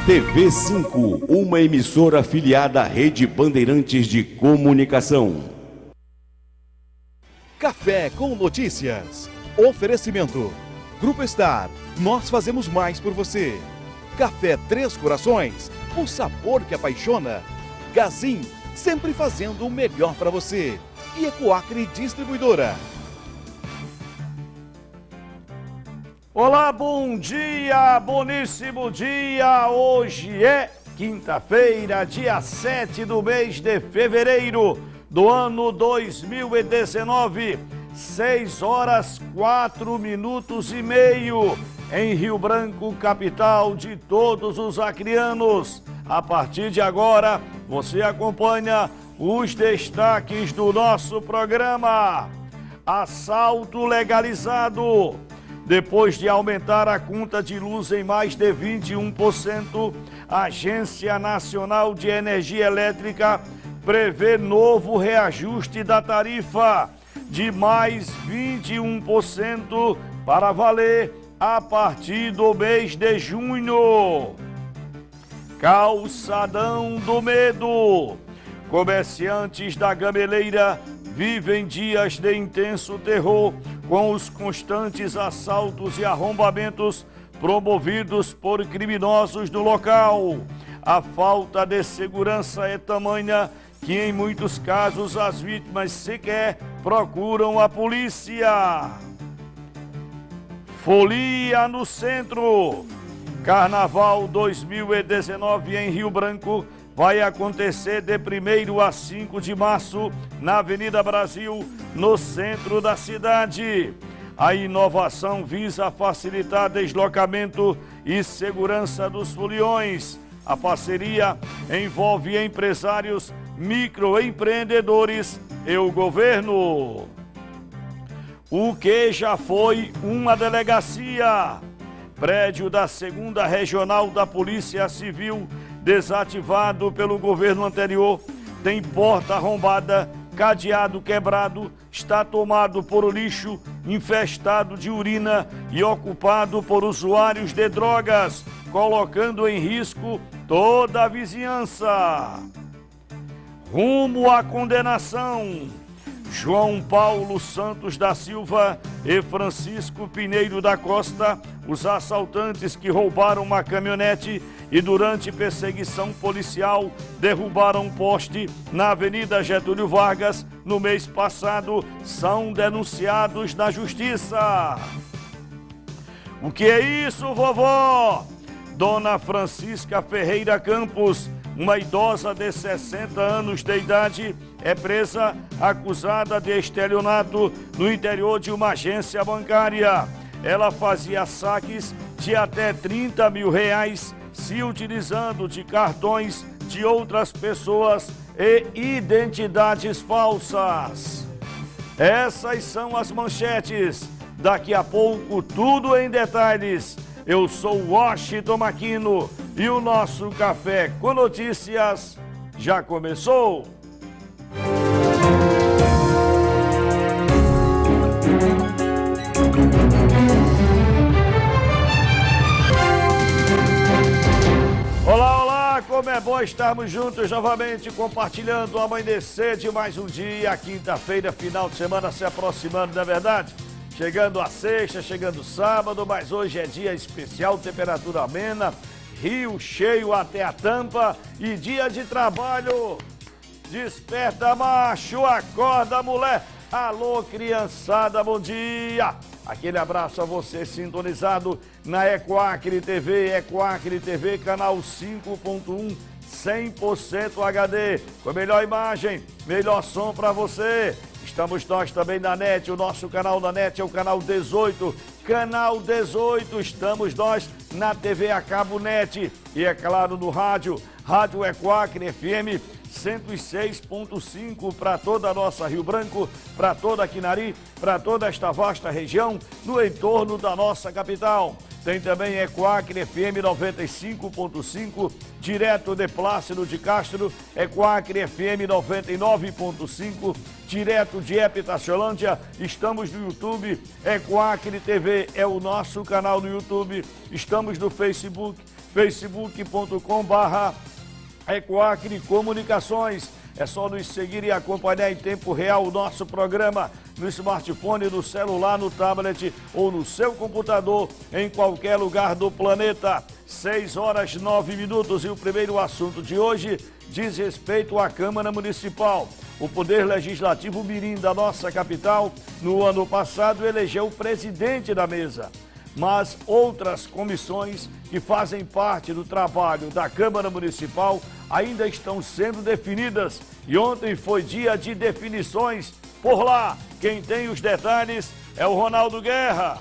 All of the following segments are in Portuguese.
TV5, uma emissora afiliada à Rede Bandeirantes de Comunicação. Café com Notícias. Oferecimento. Grupo Star, nós fazemos mais por você. Café Três Corações, o sabor que apaixona. Gazin, sempre fazendo o melhor para você. E Ecoacre Distribuidora. Olá, bom dia, boníssimo dia. Hoje é quinta-feira, dia 7 do mês de fevereiro do ano 2019, 6 horas 4 minutos e meio, em Rio Branco, capital de todos os acrianos. A partir de agora, você acompanha os destaques do nosso programa. Assalto legalizado. Depois de aumentar a conta de luz em mais de 21%, a Agência Nacional de Energia Elétrica prevê novo reajuste da tarifa de mais 21% para valer a partir do mês de junho. Calçadão do Medo. Comerciantes da Gameleira vivem dias de intenso terror com os constantes assaltos e arrombamentos promovidos por criminosos no local. A falta de segurança é tamanha que, em muitos casos, as vítimas sequer procuram a polícia. Folia no centro. Carnaval 2019 em Rio Branco vai acontecer de 1º a 5 de março na Avenida Brasil, no centro da cidade. A inovação visa facilitar deslocamento e segurança dos foliões. A parceria envolve empresários, microempreendedores e o governo. O que já foi uma delegacia. Prédio da 2ª Regional da Polícia Civil, desativado pelo governo anterior, tem porta arrombada, cadeado quebrado, está tomado por lixo, infestado de urina e ocupado por usuários de drogas, colocando em risco toda a vizinhança. Rumo à condenação. João Paulo Santos da Silva e Francisco Pinheiro da Costa, os assaltantes que roubaram uma caminhonete e durante perseguição policial derrubaram um poste na Avenida Getúlio Vargas no mês passado, são denunciados na justiça. O que é isso, vovó? Dona Francisca Ferreira Campos, uma idosa de 60 anos de idade, é presa acusada de estelionato no interior de uma agência bancária. Ela fazia saques de até R$30 mil se utilizando de cartões de outras pessoas e identidades falsas. Essas são as manchetes. Daqui a pouco, tudo em detalhes. Eu sou Washington Maquino e o nosso Café com Notícias já começou. Olá, olá, como é bom estarmos juntos novamente, compartilhando o amanhecer de mais um dia, quinta-feira, final de semana se aproximando, não é verdade? Chegando a sexta, chegando sábado, mas hoje é dia especial, temperatura amena, rio cheio até a tampa e dia de trabalho. Desperta, macho, acorda, mulher. Alô, criançada, bom dia. Aquele abraço a você sintonizado na Ecoacre TV, canal 5.1, 100% HD, com a melhor imagem, melhor som para você. Estamos nós também na NET, o nosso canal da NET é o canal 18. Canal 18, estamos nós na TV a cabo NET e, é claro, no rádio, Rádio Ecoacre FM 106.5 para toda a nossa Rio Branco, para toda a Quinari, para toda esta vasta região no entorno da nossa capital. Tem também Ecoacre FM 95.5, direto de Plácido de Castro, Ecoacre FM 99.5, direto de Epitaciolândia. Estamos no YouTube, Ecoacre TV é o nosso canal no YouTube. Estamos no Facebook, facebook.com/Ecoacre Comunicações. É só nos seguir e acompanhar em tempo real o nosso programa no smartphone, no celular, no tablet ou no seu computador, em qualquer lugar do planeta. 6h09 e o primeiro assunto de hoje diz respeito à Câmara Municipal. O Poder Legislativo mirim da nossa capital, no ano passado, elegeu o presidente da mesa. Mas outras comissões que fazem parte do trabalho da Câmara Municipal ainda estão sendo definidas. E ontem foi dia de definições. Por lá, quem tem os detalhes é o Ronaldo Guerra.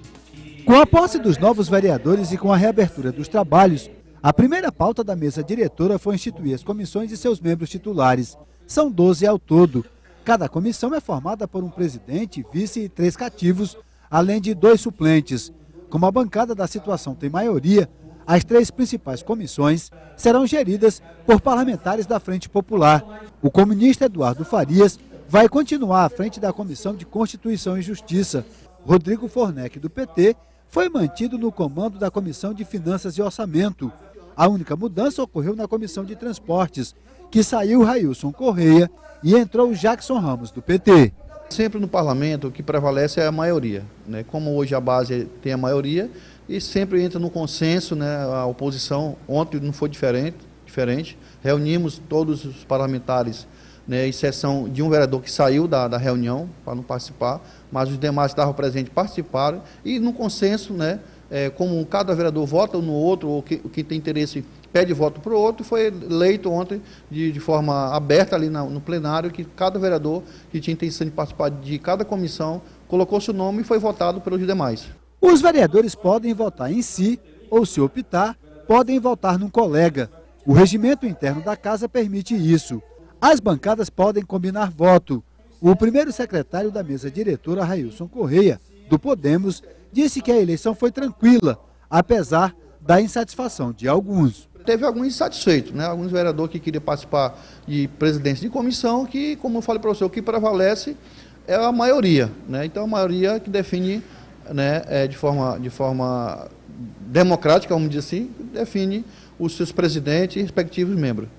Com a posse dos novos vereadores e com a reabertura dos trabalhos, a primeira pauta da mesa diretora foi instituir as comissões e seus membros titulares. São 12 ao todo. Cada comissão é formada por um presidente, vice e 3 cativos, além de 2 suplentes. Como a bancada da situação tem maioria, as 3 principais comissões serão geridas por parlamentares da Frente Popular. O comunista Eduardo Farias vai continuar à frente da Comissão de Constituição e Justiça. Rodrigo Fornec, do PT, foi mantido no comando da Comissão de Finanças e Orçamento. A única mudança ocorreu na Comissão de Transportes, que saiu Railson Correia e entrou Jackson Ramos, do PT. Sempre no parlamento o que prevalece é a maioria, né? Como hoje a base tem a maioria e sempre entra no consenso, né? A oposição ontem não foi diferente. Reunimos todos os parlamentares, né? Exceção de um vereador que saiu da reunião para não participar, mas os demais que estavam presentes participaram e no consenso, né? Como cada vereador vota no outro, ou quem tem interesse pede voto para o outro, foi eleito ontem de forma aberta ali no plenário, que cada vereador que tinha intenção de participar de cada comissão colocou seu nome e foi votado pelos demais. Os vereadores podem votar em si ou, se optar, podem votar num colega. O regimento interno da casa permite isso. As bancadas podem combinar voto. O primeiro secretário da mesa diretora, Railson Correia, do Podemos, disse que a eleição foi tranquila, apesar da insatisfação de alguns. Teve alguns insatisfeitos, né? Alguns vereadores que queriam participar de presidência de comissão, que, como eu falei para você, o que prevalece é a maioria, né? Então a maioria que define, né, de forma democrática, vamos dizer assim, define os seus presidentes e respectivos membros.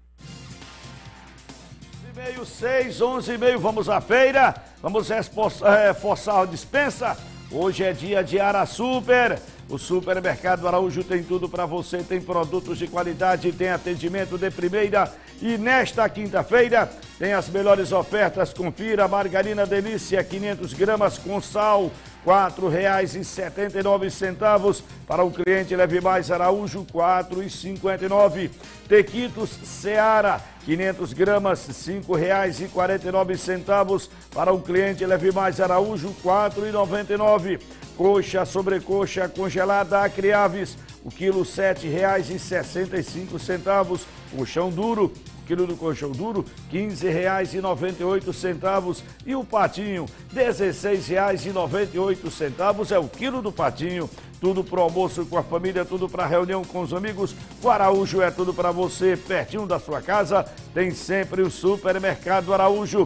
6h11, vamos à feira, vamos reforçar a dispensa. Hoje é dia de Ara Super. O Supermercado Araújo tem tudo para você, tem produtos de qualidade, tem atendimento de primeira. E nesta quinta-feira tem as melhores ofertas. Confira: margarina Delícia 500 gramas com sal, R$ 4,79. Para o cliente Leve Mais Araújo, R$ 4,59. Tequitos Seara 500 gramas, R$ 5,49. Para o cliente Leve Mais Araújo, R$ 4,99. Coxa, sobrecoxa congelada Acriaves, o quilo R$ 7,65. Colchão duro, o quilo do colchão duro, R$ 15,98. E o patinho, R$ 16,98 é o quilo do patinho. Tudo para o almoço com a família, tudo para reunião com os amigos. O Araújo é tudo para você, pertinho da sua casa. Tem sempre o Supermercado Araújo.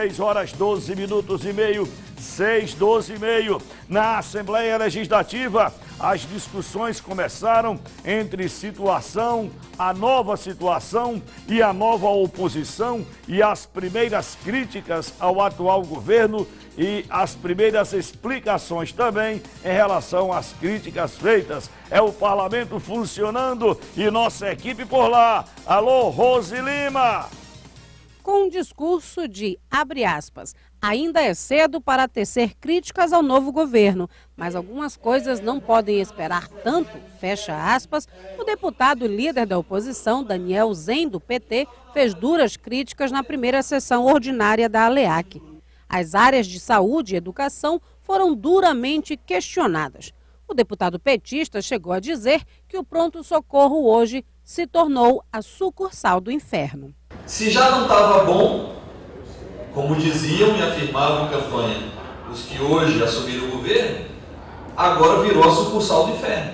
6h12 6h12. Na Assembleia Legislativa, as discussões começaram entre a nova situação e a nova oposição, e as primeiras críticas ao atual governo e as primeiras explicações também em relação às críticas feitas. É o parlamento funcionando e nossa equipe por lá. Alô, Rose Lima! Com um discurso de, abre aspas, ainda é cedo para tecer críticas ao novo governo, mas algumas coisas não podem esperar tanto, fecha aspas, o deputado e líder da oposição, Daniel Zen, do PT, fez duras críticas na primeira sessão ordinária da ALEAC. As áreas de saúde e educação foram duramente questionadas. O deputado petista chegou a dizer que o pronto-socorro hoje se tornou a sucursal do inferno. Se já não estava bom, como diziam e afirmavam em campanha os que hoje assumiram o governo, agora virou a sucursal do inferno.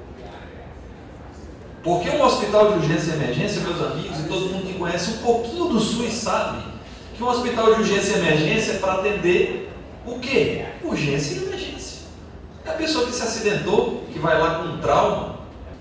Porque um hospital de urgência e emergência, meus amigos, e todo mundo que conhece um pouquinho do SUS sabe que um hospital de urgência e emergência é para atender o quê? Urgência e emergência. É a pessoa que se acidentou, que vai lá com um trauma,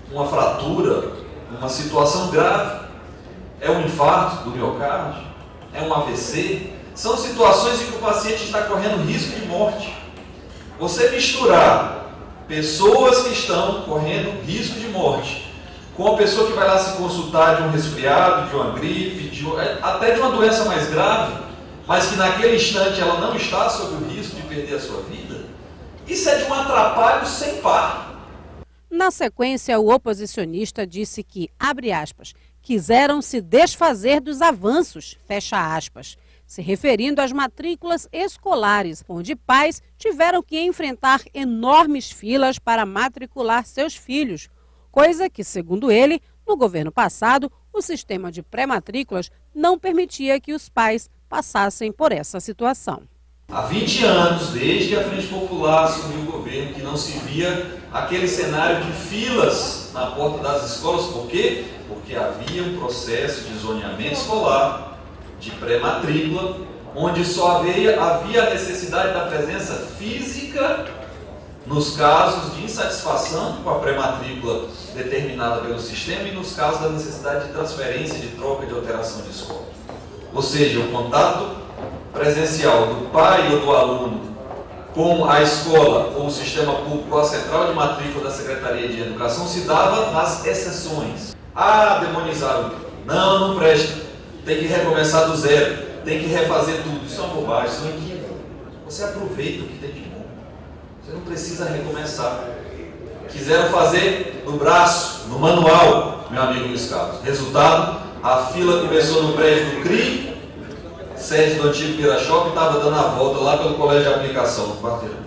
uma fratura, uma situação grave. É um infarto do miocárdio? É um AVC? São situações em que o paciente está correndo risco de morte. Você misturar pessoas que estão correndo risco de morte com a pessoa que vai lá se consultar de um resfriado, de uma gripe, até de uma doença mais grave, mas que naquele instante ela não está sob o risco de perder a sua vida, isso é de um atrapalho sem par. Na sequência, o oposicionista disse que, abre aspas, quiseram se desfazer dos avanços, fecha aspas, se referindo às matrículas escolares, onde pais tiveram que enfrentar enormes filas para matricular seus filhos, coisa que, segundo ele, no governo passado, o sistema de pré-matrículas não permitia que os pais passassem por essa situação. Há 20 anos, desde que a Frente Popular assumiu o governo, que não se via aquele cenário de filas na porta das escolas. Por quê? Porque havia um processo de zoneamento escolar, de pré-matrícula, onde só havia a necessidade da presença física nos casos de insatisfação com a pré-matrícula determinada pelo sistema e nos casos da necessidade de transferência, de troca, de alteração de escola. Ou seja, o contato presencial do pai ou do aluno com a escola ou o sistema público ou a central de matrícula da Secretaria de Educação se dava nas exceções. Ah, demonizaram. Não, não presta. Tem que recomeçar do zero. Tem que refazer tudo. Isso é uma bobagem, isso é um equívoco. Você aproveita o que tem de bom. Você não precisa recomeçar. Quiseram fazer no braço, no manual, meu amigo Luiz Carlos. Resultado, a fila começou no prédio do CRI, sede do antigo Pirashop, estava dando a volta lá pelo colégio de aplicação, no quarteirão.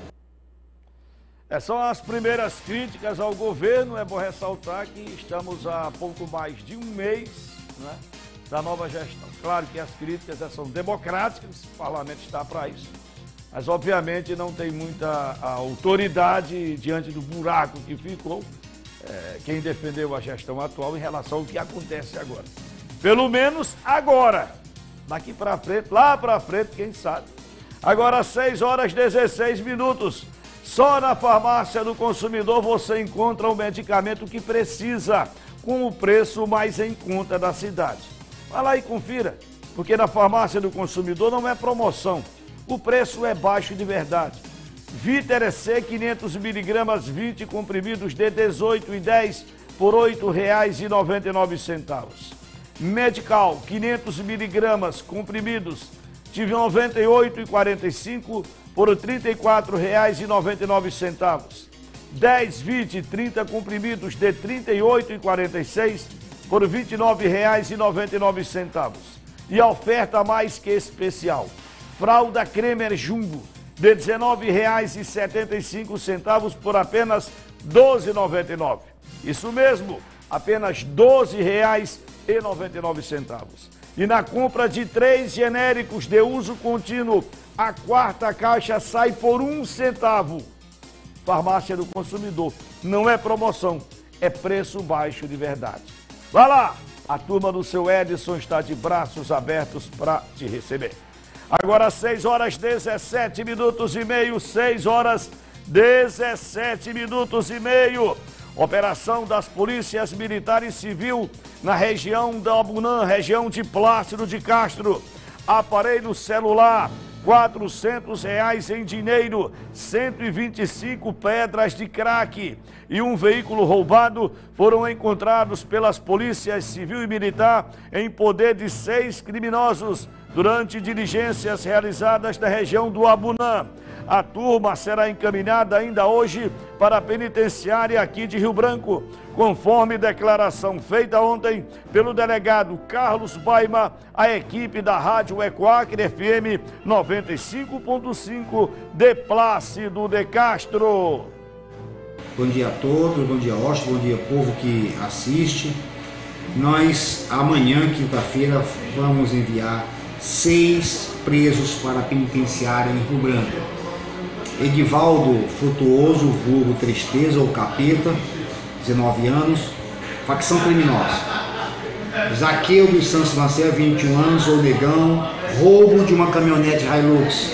São as primeiras críticas ao governo. É bom ressaltar que estamos há pouco mais de um mês, né, da nova gestão. Claro que as críticas são democráticas, o parlamento está para isso. Mas, obviamente, não tem muita autoridade diante do buraco que ficou quem defendeu a gestão atual em relação ao que acontece agora. Pelo menos agora. Daqui para frente, lá para frente, quem sabe. Agora, 6h16. Só na farmácia do consumidor você encontra o medicamento que precisa, com o preço mais em conta da cidade. Vai lá e confira, porque na farmácia do consumidor não é promoção. O preço é baixo de verdade. Viter C, 500 miligramas, 20 comprimidos de 18,10 por R$ 8,99. Medical, 500 miligramas, comprimidos de 98,45 por R$ 34,99. 10, 20, 30 comprimidos de 38,46 por R$ 29,99. E a oferta mais que especial. Fralda Cremer Jumbo, de R$ 19,75 por apenas R$ 12,99. Isso mesmo, apenas R$ 12,99. E na compra de 3 genéricos de uso contínuo, a quarta caixa sai por R$ 1. Farmácia do consumidor. Não é promoção, é preço baixo de verdade. Vá lá, a turma do seu Edson está de braços abertos para te receber. Agora 6h17. 6h17. Operação das polícias militar e civil na região da Abunã, região de Plácido de Castro. Aparelho celular, R$ 400 em dinheiro, 125 pedras de crack e um veículo roubado foram encontrados pelas polícias civil e militar em poder de 6 criminosos durante diligências realizadas na região do Abunã. A turma será encaminhada ainda hoje para a penitenciária aqui de Rio Branco, conforme declaração feita ontem pelo delegado Carlos Baima, a equipe da Rádio Ecoacre FM 95.5 de Plácido de Castro. Bom dia a todos, bom dia Austin, bom dia povo que assiste. Nós amanhã, quinta-feira, vamos enviar 6 presos para a penitenciária em Rio Branco. Edivaldo Frutuoso, vulgo Tristeza ou Capeta, 19 anos, facção criminosa. Zaqueu dos Santos Macedo, 21 anos, ou Negão, roubo de uma caminhonete Hilux.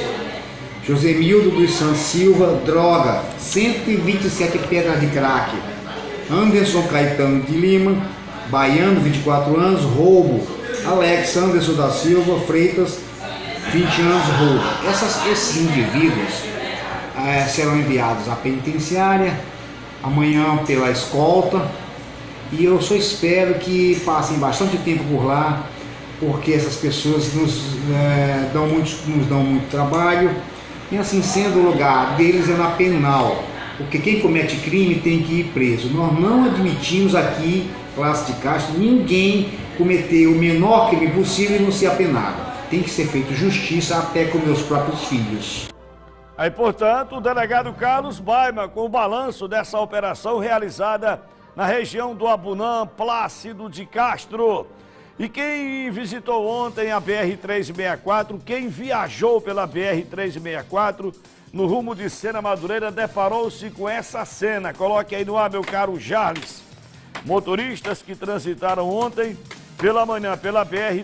Josemildo dos Santos Silva, droga, 127 pedras de crack. Anderson Caetano de Lima, baiano, 24 anos, roubo. Alex Anderson da Silva Freitas, 20 anos, roubo. Esses indivíduos serão enviados à penitenciária amanhã pela escolta, e eu só espero que passem bastante tempo por lá, porque essas pessoas nos dão muito trabalho, e assim sendo, o lugar deles é na penal, porque quem comete crime tem que ir preso. Nós não admitimos aqui, classe de casta, ninguém cometer o menor crime possível e não ser apenado. Tem que ser feita justiça até com meus próprios filhos. Aí, portanto, o delegado Carlos Baima, com o balanço dessa operação realizada na região do Abunã, Plácido de Castro. E quem visitou ontem a BR-364, quem viajou pela BR-364 no rumo de Sena Madureira, deparou-se com essa cena. Coloque aí no ar, meu caro Jarles. Motoristas que transitaram ontem pela manhã pela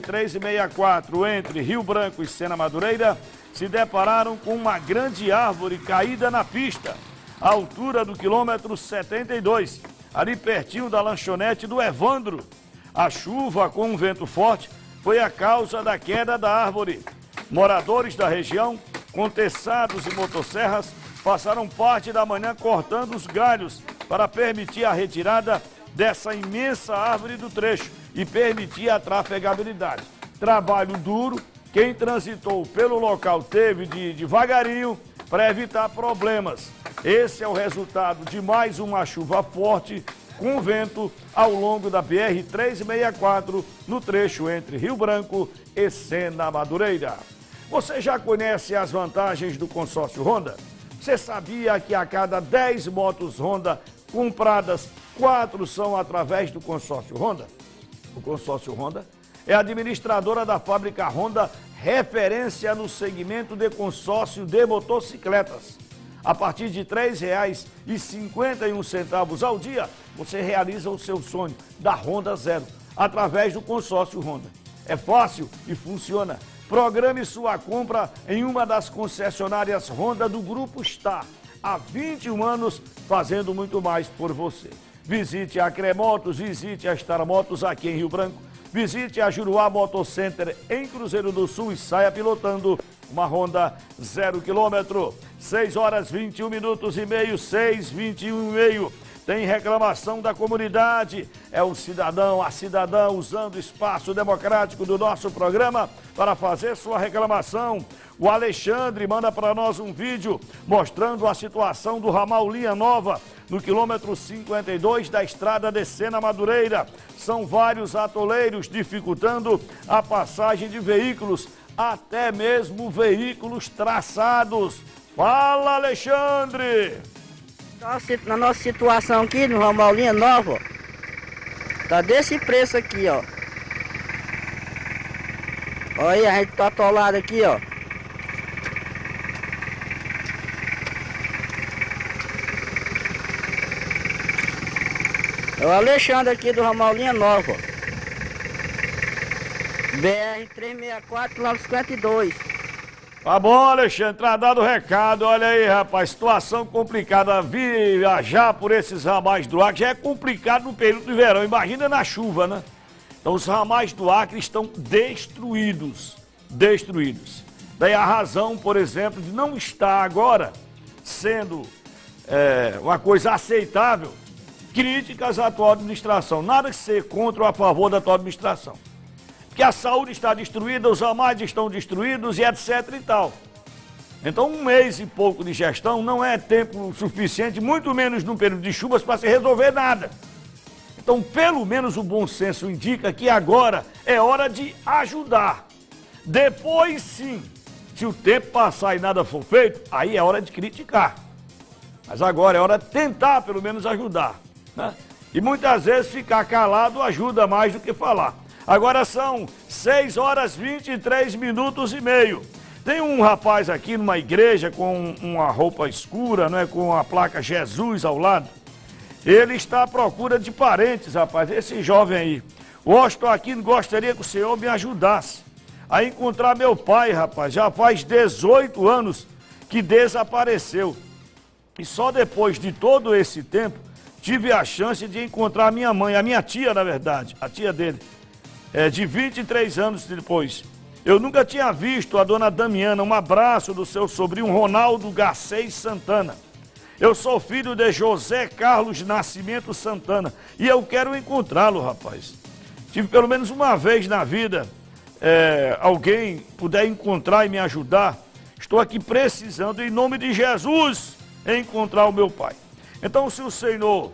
BR-364 entre Rio Branco e Sena Madureira se depararam com uma grande árvore caída na pista, à altura do quilômetro 72, ali pertinho da lanchonete do Evandro. A chuva com um vento forte foi a causa da queda da árvore. Moradores da região, com teçados e motosserras, passaram parte da manhã cortando os galhos para permitir a retirada dessa imensa árvore do trecho e permitir a trafegabilidade. Trabalho duro, quem transitou pelo local teve de ir devagarinho para evitar problemas. Esse é o resultado de mais uma chuva forte com vento ao longo da BR-364 no trecho entre Rio Branco e Sena Madureira. Você já conhece as vantagens do consórcio Honda? Você sabia que a cada 10 motos Honda compradas, 4 são através do consórcio Honda? O consórcio Honda é a administradora da fábrica Honda, referência no segmento de consórcio de motocicletas. A partir de R$ 3,51 ao dia, você realiza o seu sonho da Honda Zero, através do consórcio Honda. É fácil e funciona. Programe sua compra em uma das concessionárias Honda do Grupo Star. Há 21 anos, fazendo muito mais por você. Visite a Cremotos, visite a Star Motos aqui em Rio Branco. Visite a Juruá Motocenter em Cruzeiro do Sul e saia pilotando uma Honda 0 km. 6 horas 21 minutos e meio, 6:21:30. Tem reclamação da comunidade. É o cidadão, a cidadã usando o espaço democrático do nosso programa para fazer sua reclamação. O Alexandre manda para nós um vídeo mostrando a situação do ramal Linha Nova, no quilômetro 52 da estrada de Sena Madureira. São vários atoleiros dificultando a passagem de veículos, até mesmo veículos traçados. Fala, Alexandre! Na nossa situação aqui no ramal Linha Nova, ó, tá desse preço aqui, ó. Olha aí, a gente tá atolado aqui, ó. É o Alexandre aqui do ramal Linha Nova, BR-364, quilômetro 52. Tá bom, Alexandre, tá dado o recado. Olha aí, rapaz, situação complicada. Viajar por esses ramais do Acre já é complicado no período de verão, imagina na chuva, né? Então os ramais do Acre estão destruídos. Daí a razão, por exemplo, de não estar agora sendo uma coisa aceitável, críticas à atual administração. Nada que ser contra ou a favor da atual administração. Que a saúde está destruída, os ramais estão destruídos e etc e tal. Então 1 mês e pouco de gestão não é tempo suficiente, muito menos num período de chuvas, para se resolver nada. Então pelo menos o bom senso indica que agora é hora de ajudar. Depois sim, se o tempo passar e nada for feito, aí é hora de criticar. Mas agora é hora de tentar pelo menos ajudar, né? E muitas vezes ficar calado ajuda mais do que falar. Agora são 6 horas 23 minutos e meio. Tem um rapaz aqui numa igreja com uma roupa escura, né, com a placa Jesus ao lado. Ele está à procura de parentes, rapaz, esse jovem aí. Washington Aquino gostaria que o senhor me ajudasse a encontrar meu pai, rapaz. Já faz 18 anos que desapareceu. E só depois de todo esse tempo tive a chance de encontrar a minha mãe, a minha tia, na verdade, a tia dele, de 23 anos depois. Eu nunca tinha visto a dona Damiana. Um abraço do seu sobrinho Ronaldo Garcês Santana. Eu sou filho de José Carlos Nascimento Santana e eu quero encontrá-lo, rapaz. Tive pelo menos uma vez na vida, alguém puder encontrar e me ajudar. Estou aqui precisando, em nome de Jesus, encontrar o meu pai. Então, se o senhor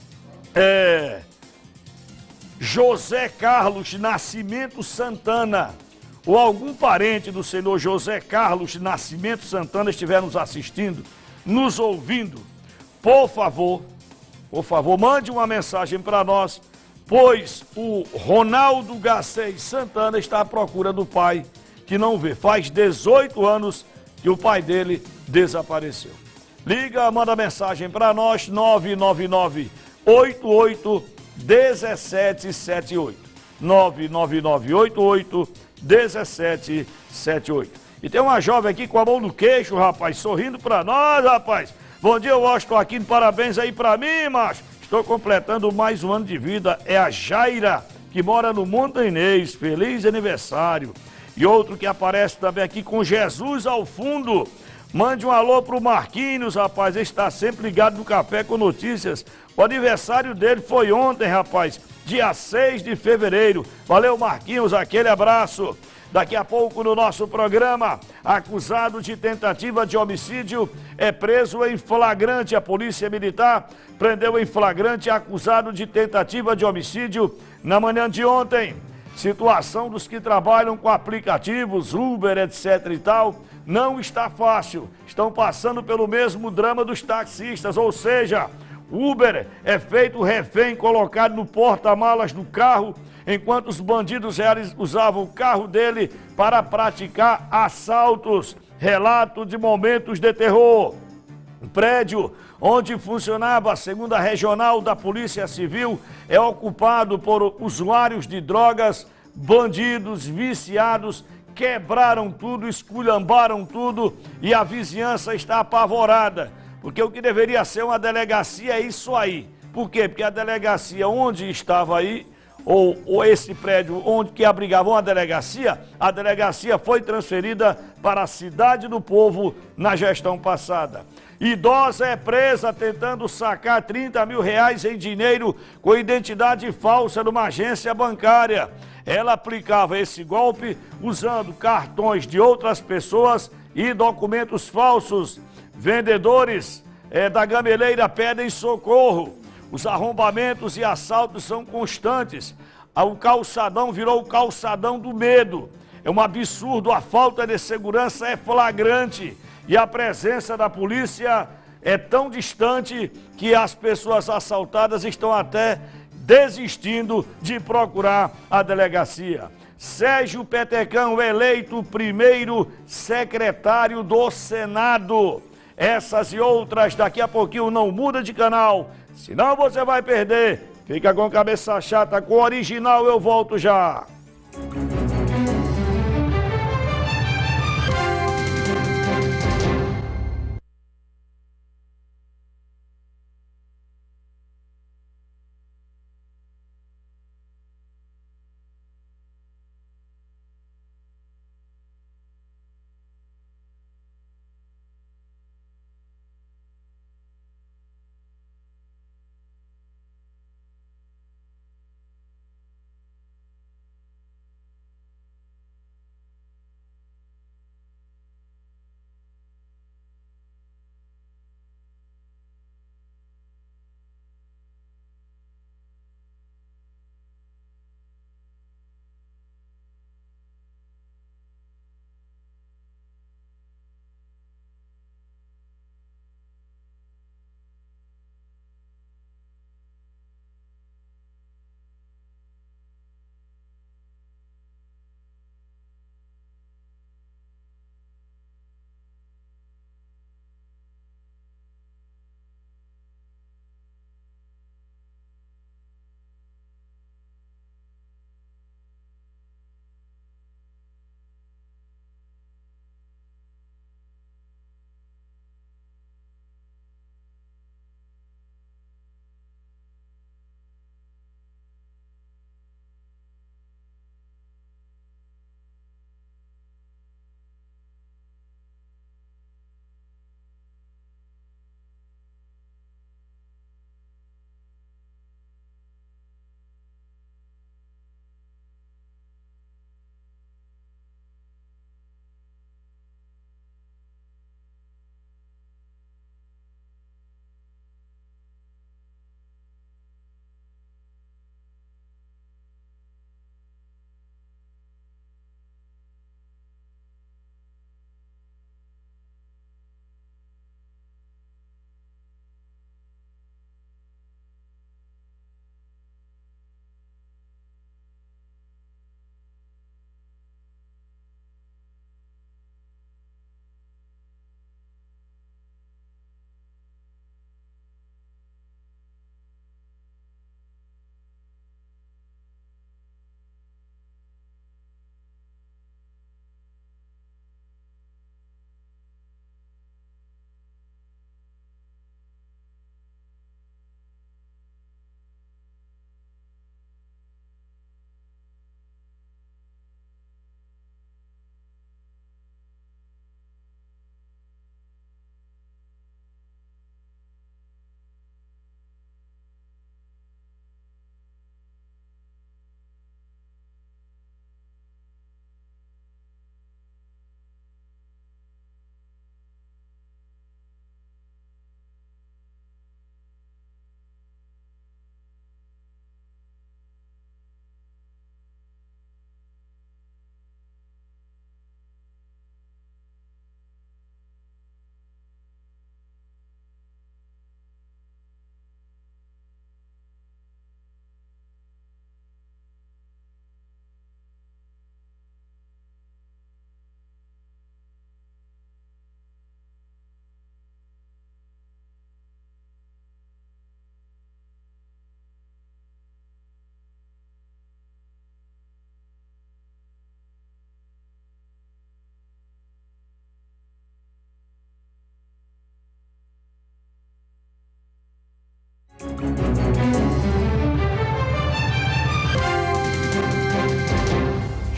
José Carlos Nascimento Santana, ou algum parente do senhor José Carlos Nascimento Santana estiver nos assistindo, nos ouvindo, por favor, mande uma mensagem para nós, pois o Ronaldo Garcês Santana está à procura do pai que não vê. Faz 18 anos que o pai dele desapareceu. Liga, manda mensagem para nós, 999-88-1778. 999-88-1778. E tem uma jovem aqui com a mão no queixo, rapaz, sorrindo para nós, rapaz. Bom dia, Washington Aquino, parabéns aí para mim, macho. Estou completando mais um ano de vida. É a Jaira, que mora no Montanhês. Feliz aniversário. E outro que aparece também aqui com Jesus ao fundo. Mande um alô pro Marquinhos, rapaz. Ele está sempre ligado no Café com Notícias. O aniversário dele foi ontem, rapaz, dia 6 de fevereiro. Valeu, Marquinhos, aquele abraço. Daqui a pouco no nosso programa, acusado de tentativa de homicídio é preso em flagrante. A Polícia Militar prendeu em flagrante acusado de tentativa de homicídio na manhã de ontem. Situação dos que trabalham com aplicativos, Uber, etc e tal, não está fácil. Estão passando pelo mesmo drama dos taxistas, ou seja, Uber é feito refém, colocado no porta-malas do carro, enquanto os bandidos usavam o carro dele para praticar assaltos. Relato de momentos de terror. O prédio onde funcionava a 2ª Regional da Polícia Civil é ocupado por usuários de drogas, bandidos, viciados, quebraram tudo, esculhambaram tudo e a vizinhança está apavorada. Porque o que deveria ser uma delegacia é isso aí. Por quê? Porque a delegacia onde estava aí, ou esse prédio onde que abrigava uma delegacia, a delegacia foi transferida para a Cidade do Povo na gestão passada. Idosa é presa tentando sacar 30 mil reais em dinheiro com identidade falsa numa agência bancária. Ela aplicava esse golpe usando cartões de outras pessoas e documentos falsos. Vendedores da gameleira pedem socorro. Os arrombamentos e assaltos são constantes. O calçadão virou o calçadão do medo. É um absurdo, a falta de segurança é flagrante. E a presença da polícia é tão distante que as pessoas assaltadas estão até desistindo de procurar a delegacia. Sérgio Petecão eleito primeiro secretário do Senado. Essas e outras daqui a pouquinho, não muda de canal, senão você vai perder. Fica com cabeça chata, com o original eu volto já.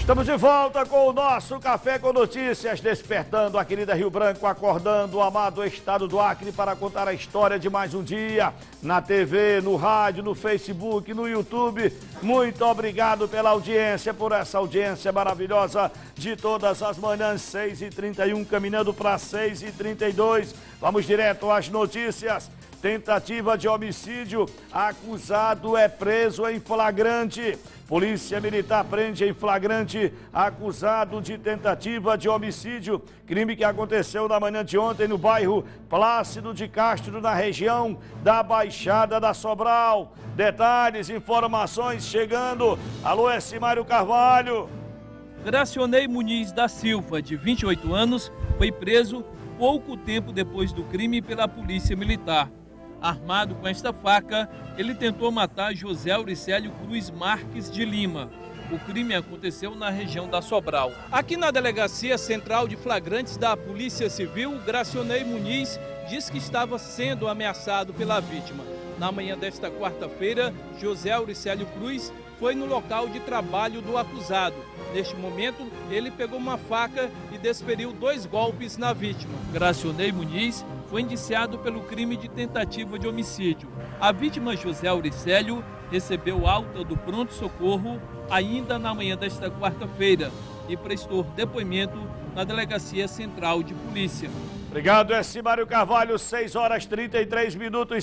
Estamos de volta com o nosso Café com Notícias, despertando a querida Rio Branco, acordando o amado estado do Acre para contar a história de mais um dia, na TV, no rádio, no Facebook, no YouTube. Muito obrigado pela audiência, por essa audiência maravilhosa de todas as manhãs, 6h31, caminhando para 6h32. Vamos direto às notícias. Tentativa de homicídio, acusado é preso em flagrante. Polícia Militar prende em flagrante acusado de tentativa de homicídio. Crime que aconteceu na manhã de ontem no bairro Plácido de Castro, na região da Baixada da Sobral. Detalhes, informações chegando. Alô, Simário Carvalho. Gracionei Muniz da Silva, de 28 anos, foi preso pouco tempo depois do crime pela Polícia Militar. Armado com esta faca, ele tentou matar José Auricélio Cruz Marques de Lima. O crime aconteceu na região da Sobral. Aqui na Delegacia Central de Flagrantes da Polícia Civil, Gracionei Muniz diz que estava sendo ameaçado pela vítima. Na manhã desta quarta-feira, José Auricélio Cruz foi no local de trabalho do acusado. Neste momento, ele pegou uma faca e desferiu 2 golpes na vítima. Gracionei Muniz foi indiciado pelo crime de tentativa de homicídio. A vítima, José Auricélio, recebeu alta do pronto-socorro ainda na manhã desta quarta-feira e prestou depoimento na Delegacia Central de Polícia. Obrigado, Simário Carvalho, 6h33,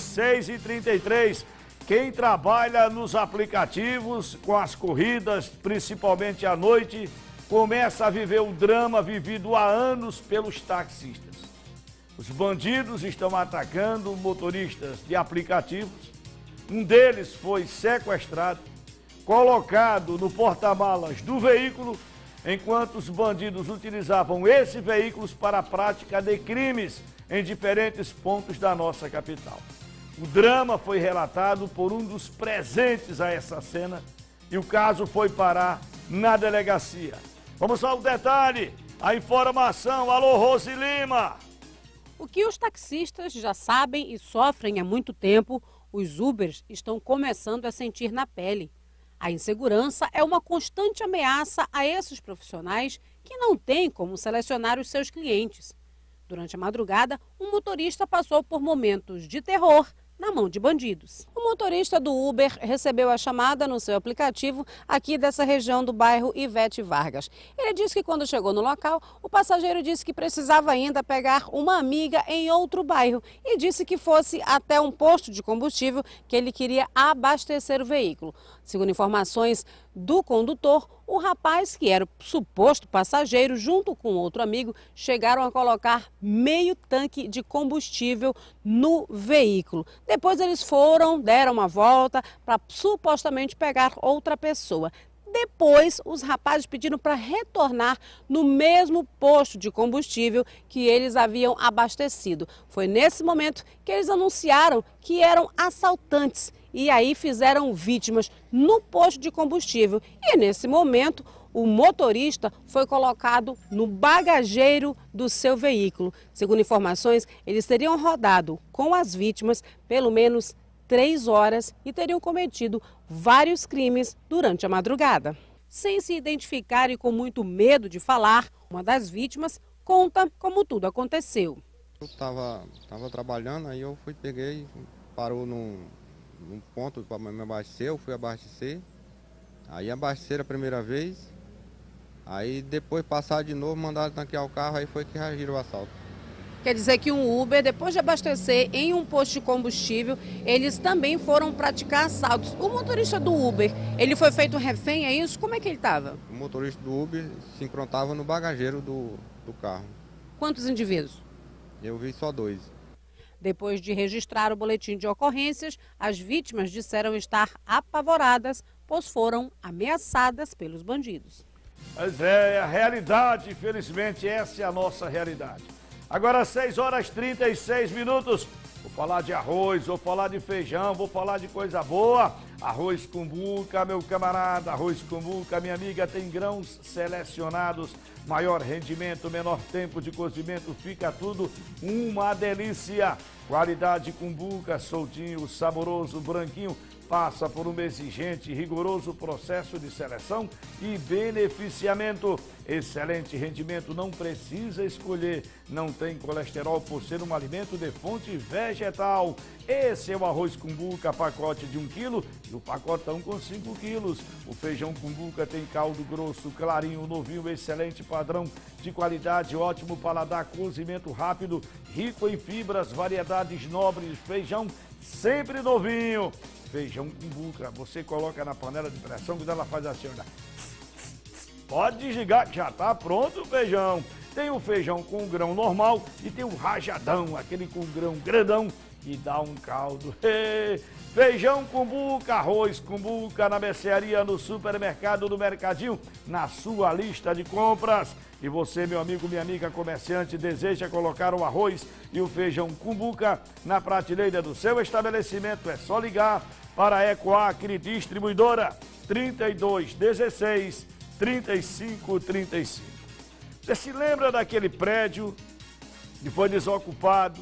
6h33. Quem trabalha nos aplicativos, com as corridas, principalmente à noite, começa a viver o drama vivido há anos pelos taxistas. Os bandidos estão atacando motoristas de aplicativos. Um deles foi sequestrado, colocado no porta-malas do veículo, enquanto os bandidos utilizavam esses veículos para a prática de crimes em diferentes pontos da nossa capital. O drama foi relatado por um dos presentes a essa cena e o caso foi parar na delegacia. Vamos ao detalhe, a informação. Alô, Rose Lima. O que os taxistas já sabem e sofrem há muito tempo, os Ubers estão começando a sentir na pele. A insegurança é uma constante ameaça a esses profissionais que não têm como selecionar os seus clientes. Durante a madrugada, um motorista passou por momentos de terror na mão de bandidos. O motorista do Uber recebeu a chamada no seu aplicativo aqui dessa região do bairro Ivete Vargas. Ele disse que quando chegou no local, o passageiro disse que precisava ainda pegar uma amiga em outro bairro e disse que fosse até um posto de combustível que ele queria abastecer o veículo. Segundo informações do condutor, o rapaz, que era o suposto passageiro, junto com outro amigo, chegaram a colocar meio tanque de combustível no veículo. Depois eles deram uma volta para supostamente pegar outra pessoa. Depois, os rapazes pediram para retornar no mesmo posto de combustível que eles haviam abastecido. Foi nesse momento que eles anunciaram que eram assaltantes e aí fizeram vítimas no posto de combustível. E nesse momento, o motorista foi colocado no bagageiro do seu veículo. Segundo informações, eles teriam rodado com as vítimas pelo menos 3 horas e teriam cometido vários crimes durante a madrugada. Sem se identificar e com muito medo de falar, uma das vítimas conta como tudo aconteceu. Eu estava trabalhando, aí eu peguei, parou num ponto para me abastecer, eu fui abastecer. Aí abasteceram a primeira vez, aí depois passaram de novo, mandaram tanquear o carro, aí foi que reagiram o assalto. Quer dizer que um Uber, depois de abastecer em um posto de combustível, eles também foram praticar assaltos. O motorista do Uber, ele foi feito refém, é isso? Como é que ele estava? O motorista do Uber se encontrava no bagageiro do carro. Quantos indivíduos? Eu vi só 2. Depois de registrar o boletim de ocorrências, as vítimas disseram estar apavoradas, pois foram ameaçadas pelos bandidos. Mas é a realidade, infelizmente, essa é a nossa realidade. Agora 6h36. Vou falar de arroz, vou falar de feijão, vou falar de coisa boa. Arroz Cumbuca, meu camarada, arroz Cumbuca, minha amiga, tem grãos selecionados, maior rendimento, menor tempo de cozimento, fica tudo uma delícia. Qualidade Cumbuca, soltinho, saboroso, branquinho, passa por um exigente e rigoroso processo de seleção e beneficiamento. Excelente rendimento, não precisa escolher, não tem colesterol por ser um alimento de fonte vegetal. Esse é o arroz cumbuca, pacote de 1 kg e o pacotão com 5 quilos. O feijão cumbuca tem caldo grosso, clarinho, novinho, excelente padrão de qualidade, ótimo paladar, cozimento rápido, rico em fibras, variedades nobres, feijão sempre novinho. Feijão cumbuca, você coloca na panela de pressão, quando ela faz assim, olha. Pode desligar que já está pronto o feijão. Tem o feijão com grão normal e tem o rajadão, aquele com grão grandão, que dá um caldo. Feijão cumbuca, arroz cumbuca na mercearia, no supermercado, no mercadinho, na sua lista de compras. E você, meu amigo, minha amiga comerciante, deseja colocar o arroz e o feijão cumbuca na prateleira do seu estabelecimento? É só ligar para a Ecoacre Distribuidora 3216 3535. Você se lembra daquele prédio que foi desocupado?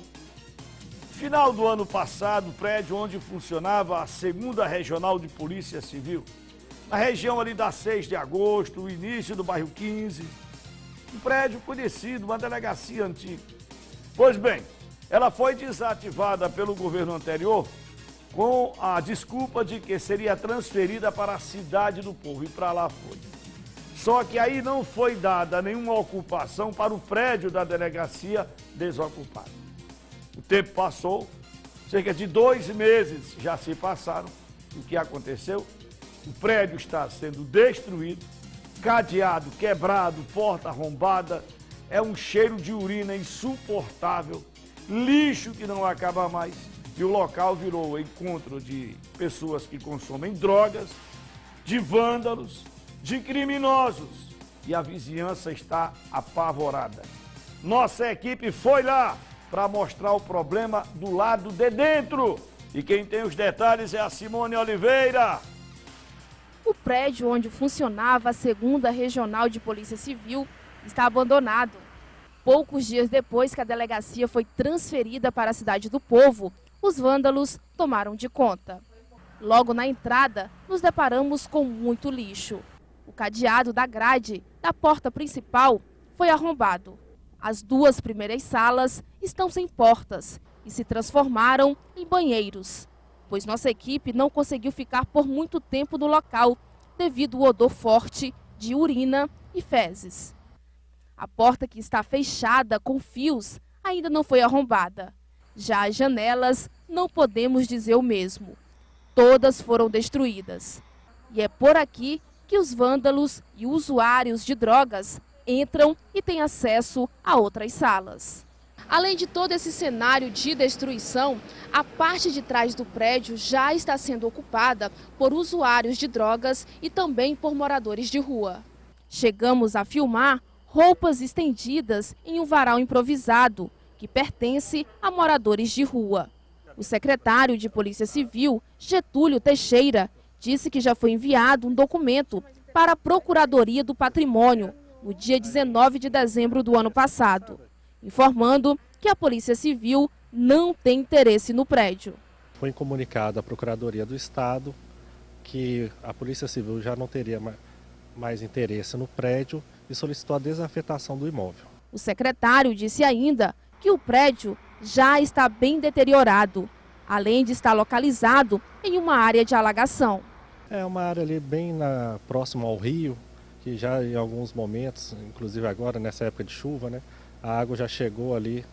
Final do ano passado, o prédio onde funcionava a 2ª Regional de Polícia Civil, na região ali da 6 de agosto, o início do bairro 15, um prédio conhecido, uma delegacia antiga. Pois bem, ela foi desativada pelo governo anterior com a desculpa de que seria transferida para a Cidade do Povo, e para lá foi. Só que aí não foi dada nenhuma ocupação para o prédio da delegacia desocupado. O tempo passou, cerca de 2 meses já se passaram. O que aconteceu? O prédio está sendo destruído, cadeado, quebrado, porta arrombada, é um cheiro de urina insuportável, lixo que não acaba mais. E o local virou encontro de pessoas que consomem drogas, de vândalos, de criminosos. E a vizinhança está apavorada. Nossa equipe foi lá para mostrar o problema do lado de dentro. E quem tem os detalhes é a Simone Oliveira. O prédio onde funcionava a 2ª Regional de Polícia Civil está abandonado. Poucos dias depois que a delegacia foi transferida para a Cidade do Povo, os vândalos tomaram de conta. Logo na entrada, nos deparamos com muito lixo. O cadeado da grade da porta principal foi arrombado. As 2 primeiras salas estão sem portas e se transformaram em banheiros, pois nossa equipe não conseguiu ficar por muito tempo no local devido ao odor forte de urina e fezes. A porta, que está fechada com fios, ainda não foi arrombada. Já as janelas, não podemos dizer o mesmo. Todas foram destruídas. E é por aqui que os vândalos e usuários de drogas entram e têm acesso a outras salas. Além de todo esse cenário de destruição, a parte de trás do prédio já está sendo ocupada por usuários de drogas e também por moradores de rua. Chegamos a filmar roupas estendidas em um varal improvisado, que pertence a moradores de rua. O secretário de Polícia Civil, Getúlio Teixeira, disse que já foi enviado um documento para a Procuradoria do Patrimônio no dia 19 de dezembro do ano passado, informando que a Polícia Civil não tem interesse no prédio. Foi comunicado à Procuradoria do Estado que a Polícia Civil já não teria mais interesse no prédio e solicitou a desafetação do imóvel. O secretário disse ainda que o prédio já está bem deteriorado, além de estar localizado em uma área de alagação. É uma área ali bem próximo ao rio, que já em alguns momentos, inclusive agora nessa época de chuva, né, a água já chegou ali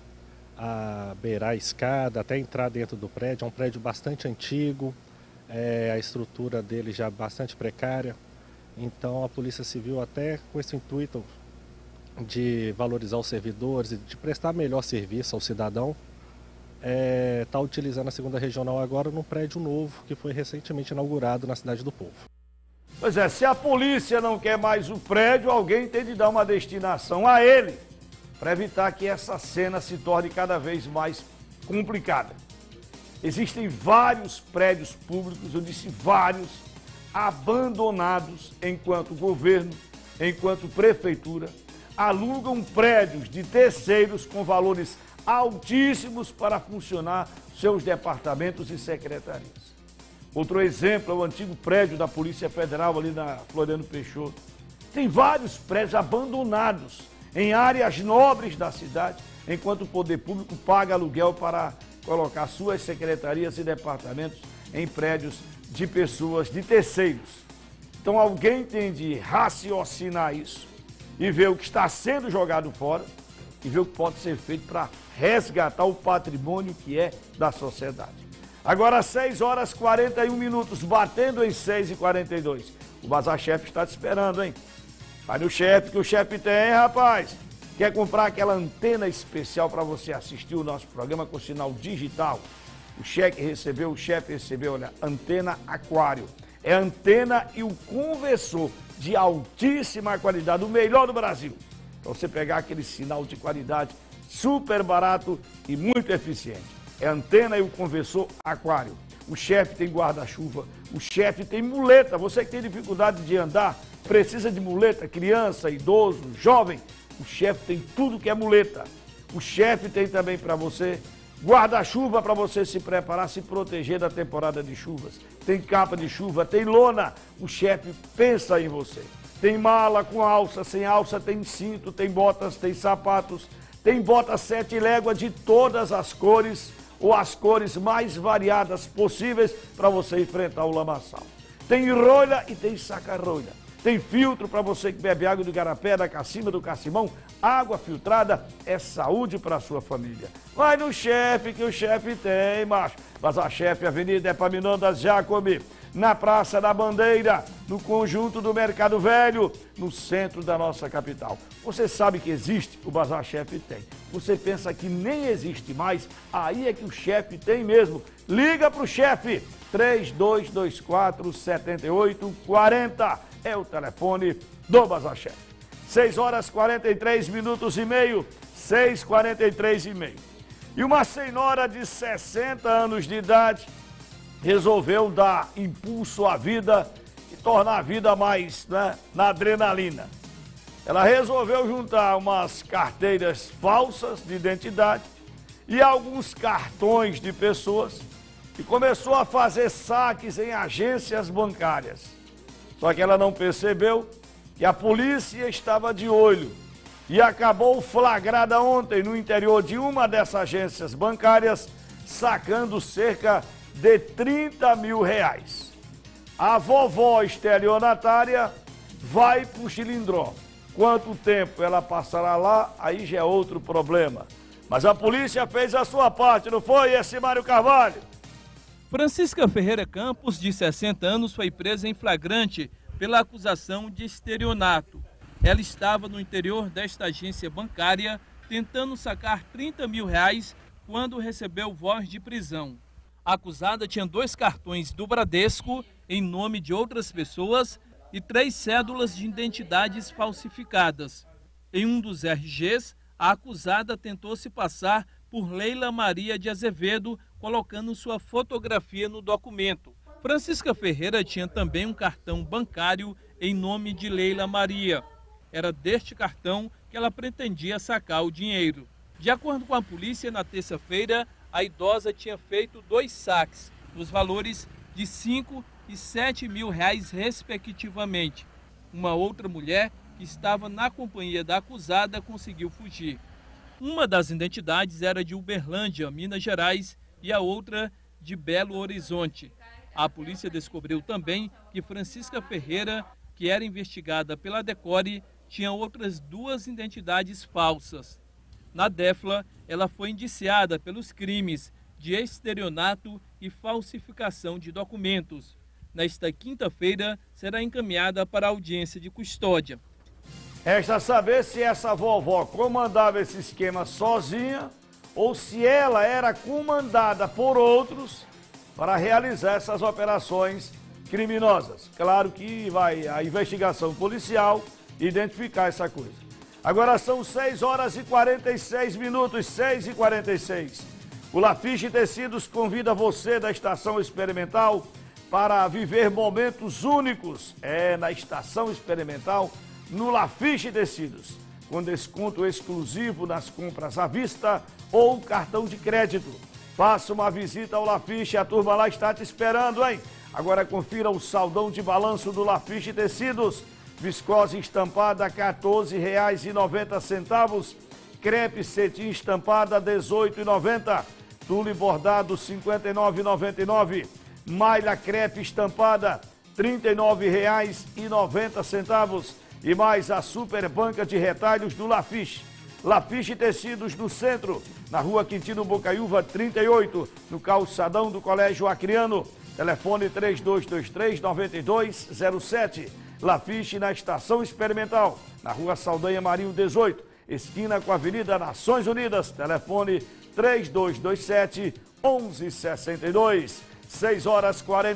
a beirar a escada, até entrar dentro do prédio. É um prédio bastante antigo, a estrutura dele já bastante precária. Então a Polícia Civil, até com esse intuito de valorizar os servidores e de prestar melhor serviço ao cidadão, está utilizando a 2ª Regional agora num prédio novo que foi recentemente inaugurado na Cidade do Povo. Pois é, se a polícia não quer mais o prédio, alguém tem de dar uma destinação a ele, para evitar que essa cena se torne cada vez mais complicada. Existem vários prédios públicos, eu disse vários, abandonados enquanto governo, enquanto prefeitura, alugam prédios de terceiros com valores altíssimos para funcionar seus departamentos e secretarias. Outro exemplo é o antigo prédio da Polícia Federal ali na Floriano Peixoto. Tem vários prédios abandonados em áreas nobres da cidade, enquanto o poder público paga aluguel para colocar suas secretarias e departamentos em prédios de pessoas, de terceiros. Então alguém tem de raciocinar isso e ver o que está sendo jogado fora e ver o que pode ser feito para resgatar o patrimônio que é da sociedade. Agora 6 horas 41 minutos, batendo em 6h42. O Bazar Chefe está te esperando, hein? Vai no chefe, que o chefe tem, rapaz. Quer comprar aquela antena especial para você assistir o nosso programa com sinal digital? O chefe recebeu, olha, antena aquário. É antena e o conversor de altíssima qualidade, o melhor do Brasil. Para você pegar aquele sinal de qualidade super barato e muito eficiente. É antena e o conversor aquário. O chefe tem guarda-chuva, o chefe tem muleta. Você que tem dificuldade de andar, precisa de muleta, criança, idoso, jovem, o chefe tem tudo que é muleta. O chefe tem também para você guarda-chuva para você se preparar, se proteger da temporada de chuvas. Tem capa de chuva, tem lona, o chefe pensa em você. Tem mala com alça, sem alça, tem cinto, tem botas, tem sapatos, tem botas 7 léguas de todas as cores ou as cores mais variadas possíveis para você enfrentar o lamaçal. Tem rolha e tem saca-rolha. Tem filtro para você que bebe água do Igarapé, da Cacimba, do Cacimão. Água filtrada é saúde para a sua família. Vai no chefe, que o chefe tem, macho. Bazar Chefe, Avenida Epaminondas Jacobi, na Praça da Bandeira, no conjunto do Mercado Velho, no centro da nossa capital. Você sabe que existe? O Bazar Chefe tem. Você pensa que nem existe mais? Aí é que o chefe tem mesmo. Liga para o chefe, 3224-7840. É o telefone do Bazar Chefe. 6 horas 43 minutos e meio, 6h43 e meio. E uma senhora de 60 anos de idade resolveu dar impulso à vida e tornar a vida mais, na adrenalina. Ela resolveu juntar umas carteiras falsas de identidade e alguns cartões de pessoas e começou a fazer saques em agências bancárias. Só que ela não percebeu que a polícia estava de olho e acabou flagrada ontem no interior de uma dessas agências bancárias, sacando cerca de 30 mil reais. A vovó estelionatária vai para o Chilindró. Quanto tempo ela passará lá, aí já é outro problema. Mas a polícia fez a sua parte, não foi, esse Mário Carvalho? Francisca Ferreira Campos, de 60 anos, foi presa em flagrante pela acusação de estelionato. Ela estava no interior desta agência bancária tentando sacar 30 mil reais quando recebeu voz de prisão. A acusada tinha 2 cartões do Bradesco em nome de outras pessoas e 3 cédulas de identidades falsificadas. Em um dos RGs, a acusada tentou se passar por Leila Maria de Azevedo, colocando sua fotografia no documento. Francisca Ferreira tinha também um cartão bancário em nome de Leila Maria. Era deste cartão que ela pretendia sacar o dinheiro. De acordo com a polícia, na terça-feira, a idosa tinha feito 2 saques, nos valores de 5 e 7 mil reais, respectivamente. Uma outra mulher, que estava na companhia da acusada, conseguiu fugir. Uma das identidades era de Uberlândia, Minas Gerais, e a outra de Belo Horizonte. A polícia descobriu também que Francisca Ferreira, que era investigada pela Decore, tinha outras 2 identidades falsas. Na DEFLA, ela foi indiciada pelos crimes de estelionato e falsificação de documentos. Nesta quinta-feira, será encaminhada para a audiência de custódia. Resta saber se essa vovó comandava esse esquema sozinha ou se ela era comandada por outros para realizar essas operações criminosas. Claro que vai a investigação policial identificar essa coisa. Agora são 6 horas e 46 minutos, 6h46. O Lafiche Tecidos convida você da Estação Experimental para viver momentos únicos. É na Estação Experimental, no Lafiche Tecidos, com desconto exclusivo nas compras à vista ou cartão de crédito. Faça uma visita ao Lafiche, a turma lá está te esperando, hein? Agora confira o saldão de balanço do Lafiche Tecidos. Viscose estampada R$ 14,90. Crepe cetim estampada R$ 18,90. Tule bordado R$ 59,99. Malha crepe estampada R$ 39,90. E mais a super banca de retalhos do Lafiche. Lafiche Tecidos no centro, na rua Quintino Bocaiúva 38, no calçadão do Colégio Acreano. Telefone 3223-9207. Lafiche na Estação Experimental, na rua Saldanha Marinho 18, esquina com a Avenida Nações Unidas. Telefone 3227-1162. 6 horas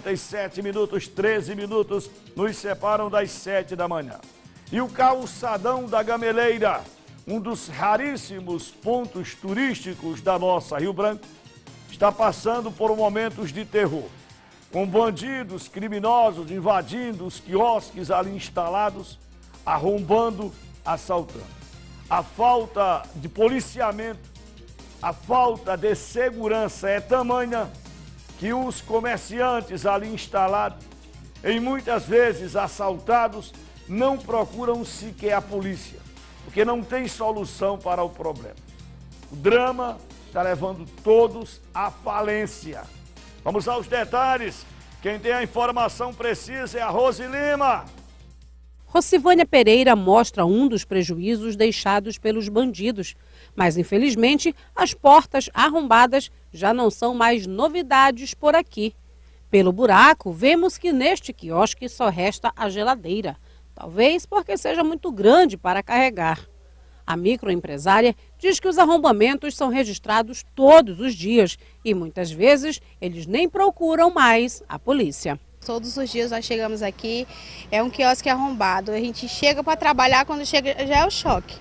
47 minutos, 13 minutos nos separam das 7 da manhã. E o calçadão da Gameleira, um dos raríssimos pontos turísticos da nossa Rio Branco, está passando por momentos de terror, com bandidos criminosos invadindo os quiosques ali instalados, arrombando, assaltando. A falta de policiamento, a falta de segurança é tamanha que os comerciantes ali instalados, em muitas vezes assaltados, não procuram sequer a polícia, porque não tem solução para o problema. O drama está levando todos à falência. Vamos aos detalhes. Quem tem a informação precisa é a Rose Lima. Rocivânia Pereira mostra um dos prejuízos deixados pelos bandidos. Mas, infelizmente, as portas arrombadas já não são mais novidades por aqui. Pelo buraco, vemos que neste quiosque só resta a geladeira. Talvez porque seja muito grande para carregar. A microempresária diz que os arrombamentos são registrados todos os dias e muitas vezes eles nem procuram mais a polícia. Todos os dias nós chegamos aqui, é um quiosque arrombado. A gente chega para trabalhar, quando chega já é o choque.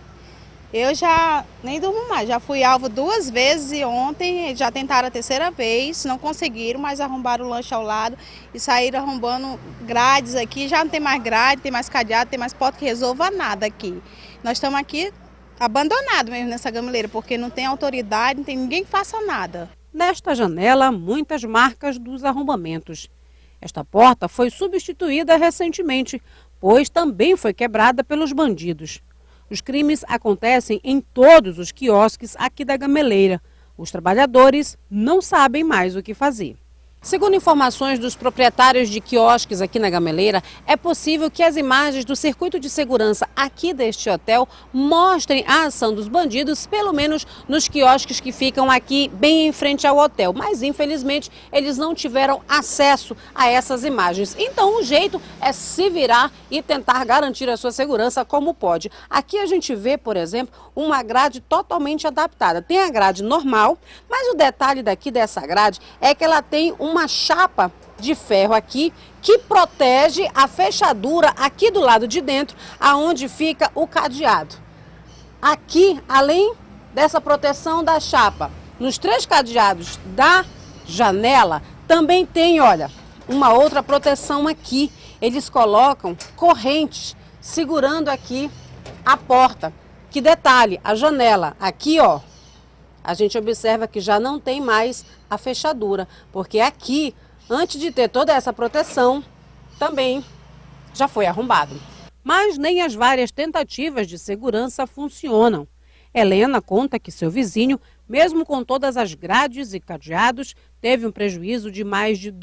Eu já nem durmo mais, já fui alvo 2 vezes e ontem já tentaram a 3ª vez, não conseguiram, mas arrombaram o lanche ao lado e saíram arrombando grades aqui. Já não tem mais grade, tem mais cadeado, tem mais porta que resolva nada aqui. Nós estamos aqui abandonados mesmo nessa gameleira, porque não tem autoridade, não tem ninguém que faça nada. Nesta janela, muitas marcas dos arrombamentos. Esta porta foi substituída recentemente, pois também foi quebrada pelos bandidos. Os crimes acontecem em todos os quiosques aqui da Gameleira. Os trabalhadores não sabem mais o que fazer. Segundo informações dos proprietários de quiosques aqui na Gameleira, é possível que as imagens do circuito de segurança aqui deste hotel mostrem a ação dos bandidos, pelo menos nos quiosques que ficam aqui bem em frente ao hotel. Mas, infelizmente, eles não tiveram acesso a essas imagens. Então, o jeito é se virar e tentar garantir a sua segurança como pode. Aqui a gente vê, por exemplo, uma grade totalmente adaptada. Tem a grade normal, mas o detalhe daqui dessa grade é que ela tem uma chapa de ferro aqui que protege a fechadura aqui do lado de dentro, aonde fica o cadeado. Aqui, além dessa proteção da chapa, nos 3 cadeados da janela, também tem, olha, uma outra proteção aqui. Eles colocam correntes segurando aqui a porta. Que detalhe, a janela aqui, ó, a gente observa que já não tem mais a fechadura, porque aqui, antes de ter toda essa proteção, também já foi arrombado. Mas nem as várias tentativas de segurança funcionam. Helena conta que seu vizinho, mesmo com todas as grades e cadeados, teve um prejuízo de mais de R$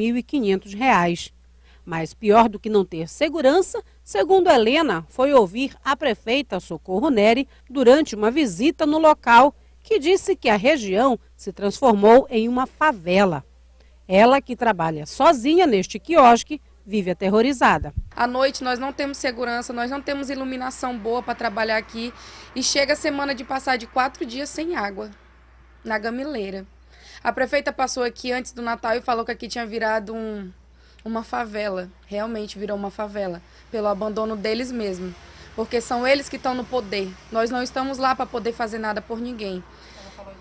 2.500. Mas pior do que não ter segurança, segundo Helena, foi ouvir a prefeita Socorro Neri durante uma visita no local, que disse que a região se transformou em uma favela. Ela, que trabalha sozinha neste quiosque, vive aterrorizada. À noite nós não temos segurança, nós não temos iluminação boa para trabalhar aqui e chega a semana de passar de 4 dias sem água na Gameleira. A prefeita passou aqui antes do Natal e falou que aqui tinha virado uma favela. Realmente virou uma favela, pelo abandono deles mesmos. Porque são eles que estão no poder. Nós não estamos lá para poder fazer nada por ninguém.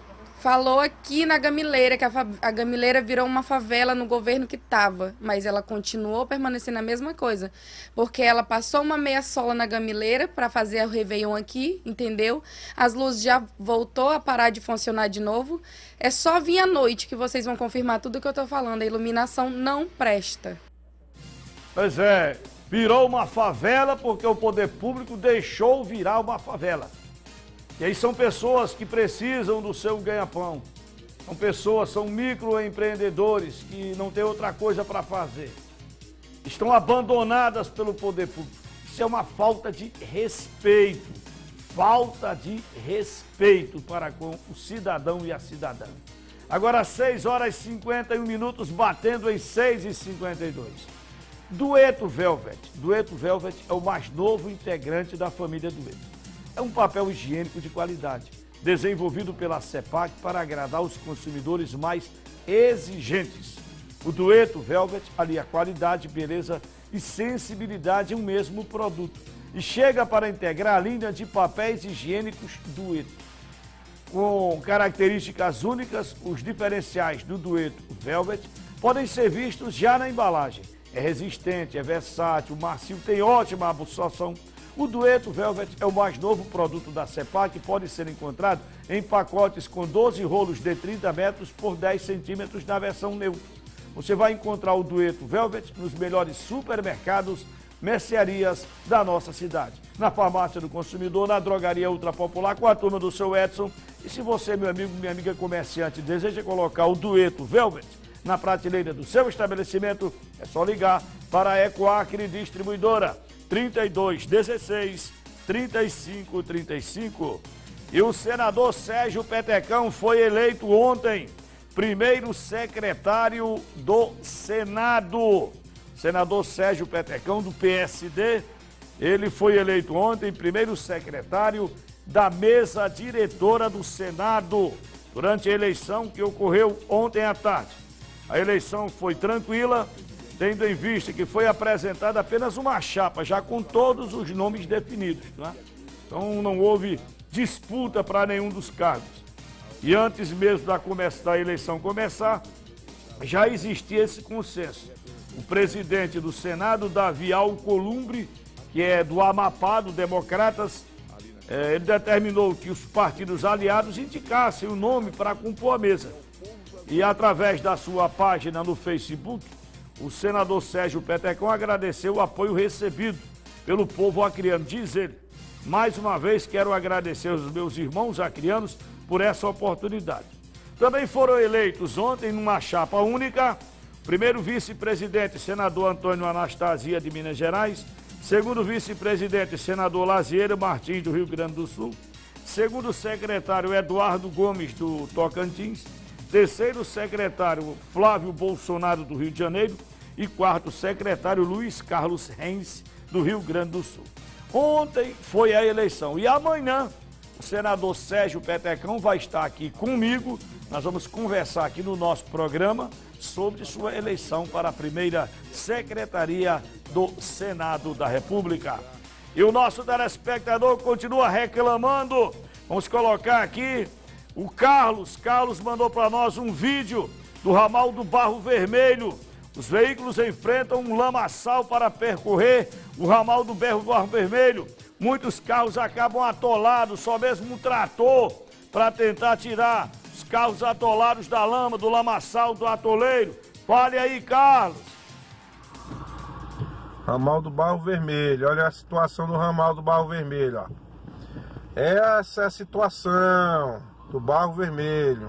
Falou aqui na Gamileira, que a Gamileira virou uma favela no governo que estava, mas ela continuou permanecendo a mesma coisa, porque ela passou uma meia sola na Gamileira para fazer o Réveillon aqui, entendeu? As luzes já voltou a parar de funcionar de novo, é só vir à noite que vocês vão confirmar tudo que eu estou falando, a iluminação não presta. Pois é, virou uma favela porque o poder público deixou virar uma favela. E aí são pessoas que precisam do seu ganha-pão. São microempreendedores que não têm outra coisa para fazer. Estão abandonadas pelo poder público. Isso é uma falta de respeito. Falta de respeito para com o cidadão e a cidadã. Agora 6 horas e 51 minutos, batendo em 6h52. Dueto Velvet. Dueto Velvet é o mais novo integrante da família Dueto. É um papel higiênico de qualidade, desenvolvido pela CEPAC para agradar os consumidores mais exigentes. O Dueto Velvet alia qualidade, beleza e sensibilidade em um mesmo produto e chega para integrar a linha de papéis higiênicos Dueto. Com características únicas, os diferenciais do Dueto Velvet podem ser vistos já na embalagem. É resistente, é versátil, macio, tem ótima absorção. O Dueto Velvet é o mais novo produto da CEPAC que pode ser encontrado em pacotes com 12 rolos de 30 metros por 10 centímetros na versão neutra. Você vai encontrar o Dueto Velvet nos melhores supermercados, mercearias da nossa cidade. Na farmácia do consumidor, na drogaria Ultra Popular, com a turma do seu Edson. E se você, meu amigo, minha amiga comerciante, deseja colocar o Dueto Velvet na prateleira do seu estabelecimento, é só ligar para a Ecoacre Distribuidora. 3216 3535. E o senador Sérgio Petecão foi eleito ontem primeiro secretário do Senado. Senador Sérgio Petecão, do PSD, ele foi eleito ontem primeiro secretário da mesa diretora do Senado durante a eleição que ocorreu ontem à tarde. A eleição foi tranquila, tendo em vista que foi apresentada apenas uma chapa, já com todos os nomes definidos, não é? Então não houve disputa para nenhum dos cargos. E antes mesmo da eleição começar, já existia esse consenso. O presidente do Senado, Davi Alcolumbre, que é do Amapá, do Democratas, ele determinou que os partidos aliados indicassem o nome para compor a mesa. E através da sua página no Facebook, o senador Sérgio Petecão agradeceu o apoio recebido pelo povo acriano. Diz ele, mais uma vez quero agradecer aos meus irmãos acrianos por essa oportunidade. Também foram eleitos ontem numa chapa única, primeiro vice-presidente, senador Antônio Anastasia de Minas Gerais, segundo vice-presidente, senador Lazieiro Martins do Rio Grande do Sul, segundo secretário Eduardo Gomes do Tocantins, terceiro secretário Flávio Bolsonaro do Rio de Janeiro e quarto secretário Luiz Carlos Reis do Rio Grande do Sul. Ontem foi a eleição e amanhã o senador Sérgio Petecão vai estar aqui comigo. Nós vamos conversar aqui no nosso programa sobre sua eleição para a primeira secretaria do Senado da República. E o nosso telespectador continua reclamando. Vamos colocar aqui o Carlos mandou para nós um vídeo do ramal do Barro Vermelho. Os veículos enfrentam um lamaçal para percorrer o ramal do Barro Vermelho. Muitos carros acabam atolados, só mesmo um trator para tentar tirar os carros atolados da lama, do lamaçal, do atoleiro. Fale aí, Carlos. Ramal do Barro Vermelho, olha a situação do ramal do Barro Vermelho, ó. Essa é a situação do Barro Vermelho.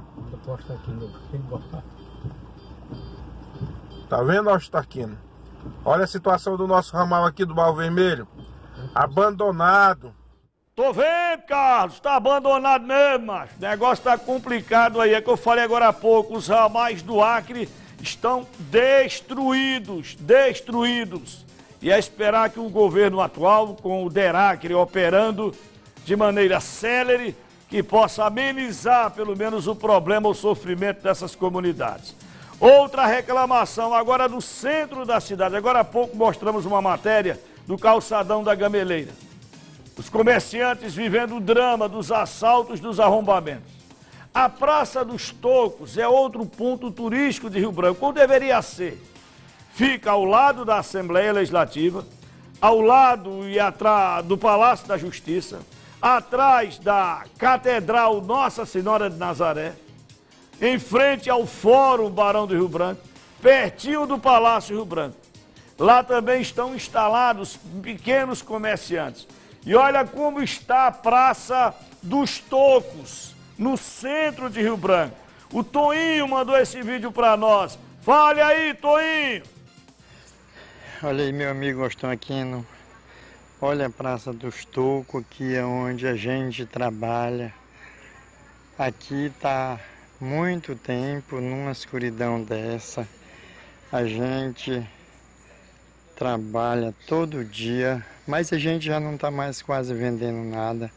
Tá vendo, Ostarquino? Olha a situação do nosso ramal aqui do Barro Vermelho. Abandonado. Tô vendo, Carlos, tá abandonado mesmo, macho. O negócio tá complicado aí, é que eu falei agora há pouco, os ramais do Acre estão destruídos. E é esperar que o governo atual, com o DERACRE operando de maneira célere, que possa amenizar pelo menos o problema, o sofrimento dessas comunidades. Outra reclamação agora do centro da cidade. Agora há pouco mostramos uma matéria do calçadão da Gameleira. Os comerciantes vivendo o drama dos assaltos, dos arrombamentos. A Praça dos Tocos é outro ponto turístico de Rio Branco, como deveria ser. Fica ao lado da Assembleia Legislativa, ao lado e atrás do Palácio da Justiça, atrás da Catedral Nossa Senhora de Nazaré, em frente ao Fórum Barão do Rio Branco, pertinho do Palácio Rio Branco. Lá também estão instalados pequenos comerciantes. E olha como está a Praça dos Tocos, no centro de Rio Branco. O Toinho mandou esse vídeo para nós. Fale aí, Toinho! Olha aí, meu amigo Gostão Aquino. Olha a Praça dos Tocos, aqui é onde a gente trabalha. Aqui está muito tempo numa escuridão dessa. A gente trabalha todo dia, mas a gente já não está mais quase vendendo nada,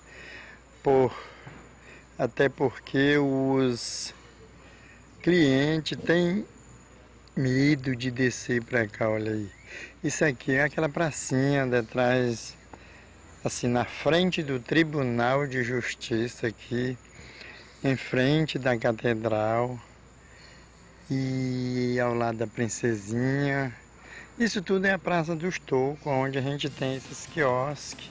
até porque os clientes têm medo de descer para cá, olha aí. Isso aqui é aquela pracinha detrás, assim, na frente do Tribunal de Justiça aqui, em frente da Catedral e ao lado da Princesinha. Isso tudo é a Praça dos Tocos, onde a gente tem esses quiosques.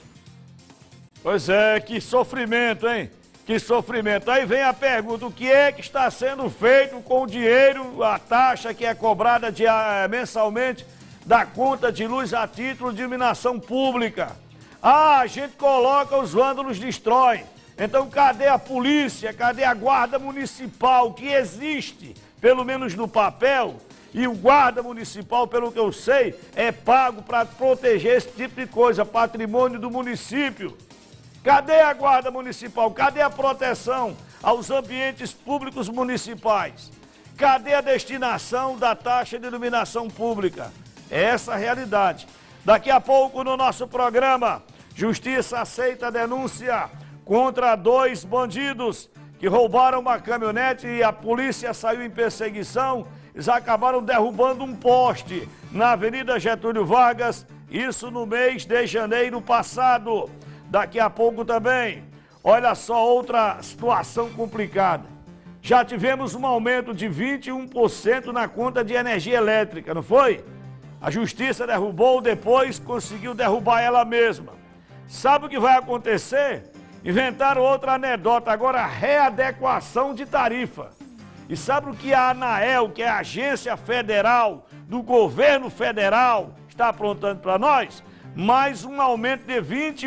Pois é, que sofrimento, hein? Que sofrimento. Aí vem a pergunta, o que é que está sendo feito com o dinheiro, a taxa que é cobrada mensalmente da conta de luz a título de iluminação pública? Ah, a gente coloca, os vândalos destroem. Então cadê a polícia, cadê a guarda municipal que existe, pelo menos no papel? E o guarda municipal, pelo que eu sei, é pago para proteger esse tipo de coisa, patrimônio do município. Cadê a guarda municipal? Cadê a proteção aos ambientes públicos municipais? Cadê a destinação da taxa de iluminação pública? É essa a realidade. Daqui a pouco no nosso programa, Justiça aceita a denúncia contra 2 bandidos que roubaram uma caminhonete e a polícia saiu em perseguição. Eles acabaram derrubando um poste na Avenida Getúlio Vargas, isso no mês de janeiro passado. Daqui a pouco também, olha só outra situação complicada. Já tivemos um aumento de 21% na conta de energia elétrica, não foi? A Justiça derrubou, depois conseguiu derrubar ela mesma. Sabe o que vai acontecer? Inventaram outra anedota, agora readequação de tarifa. E sabe o que a ANAEL, que é a Agência Federal do Governo Federal, está aprontando para nós? Mais um aumento de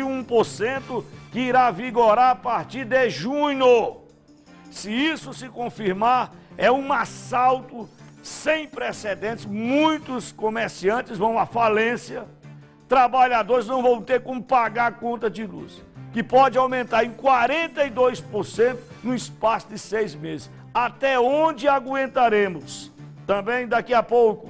21% que irá vigorar a partir de junho. Se isso se confirmar, é um assalto sem precedentes. Muitos comerciantes vão à falência, trabalhadores não vão ter como pagar a conta de luz, que pode aumentar em 42% no espaço de 6 meses. Até onde aguentaremos? Também daqui a pouco,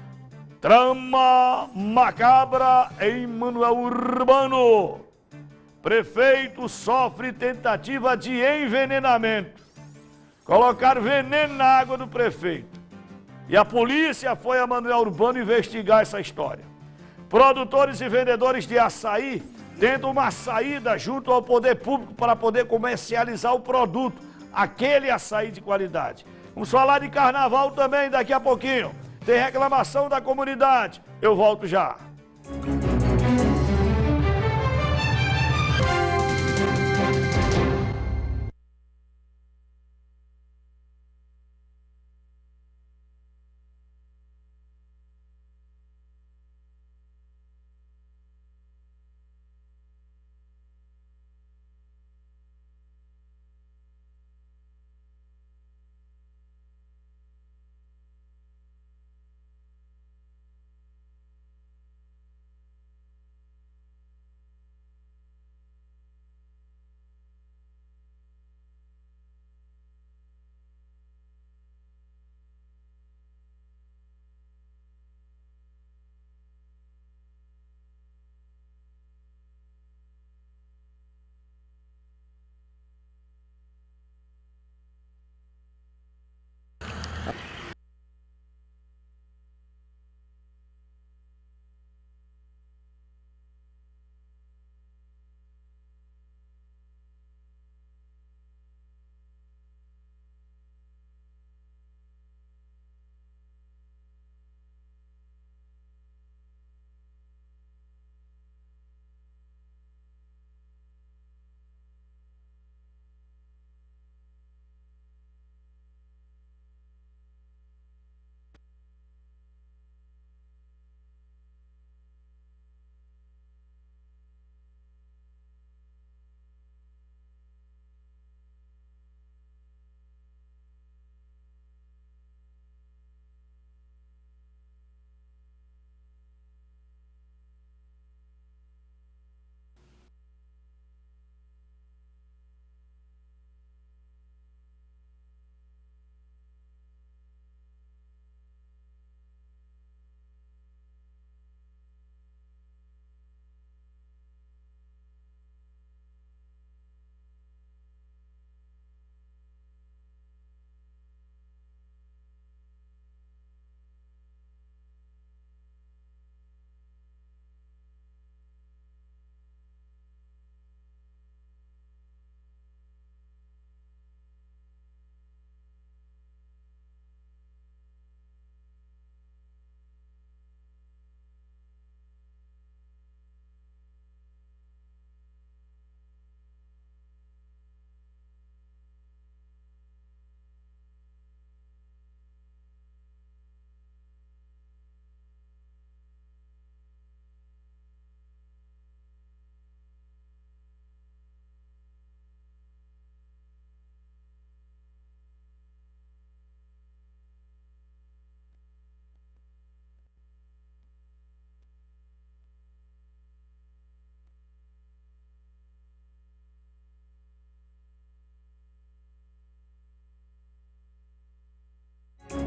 trama macabra em Manoel Urbano. Prefeito sofre tentativa de envenenamento. Colocaram veneno na água do prefeito. E a polícia foi a Manoel Urbano investigar essa história. Produtores e vendedores de açaí tentam uma saída junto ao poder público para poder comercializar o produto, aquele açaí de qualidade. Vamos falar de carnaval também daqui a pouquinho. Tem reclamação da comunidade. Eu volto já.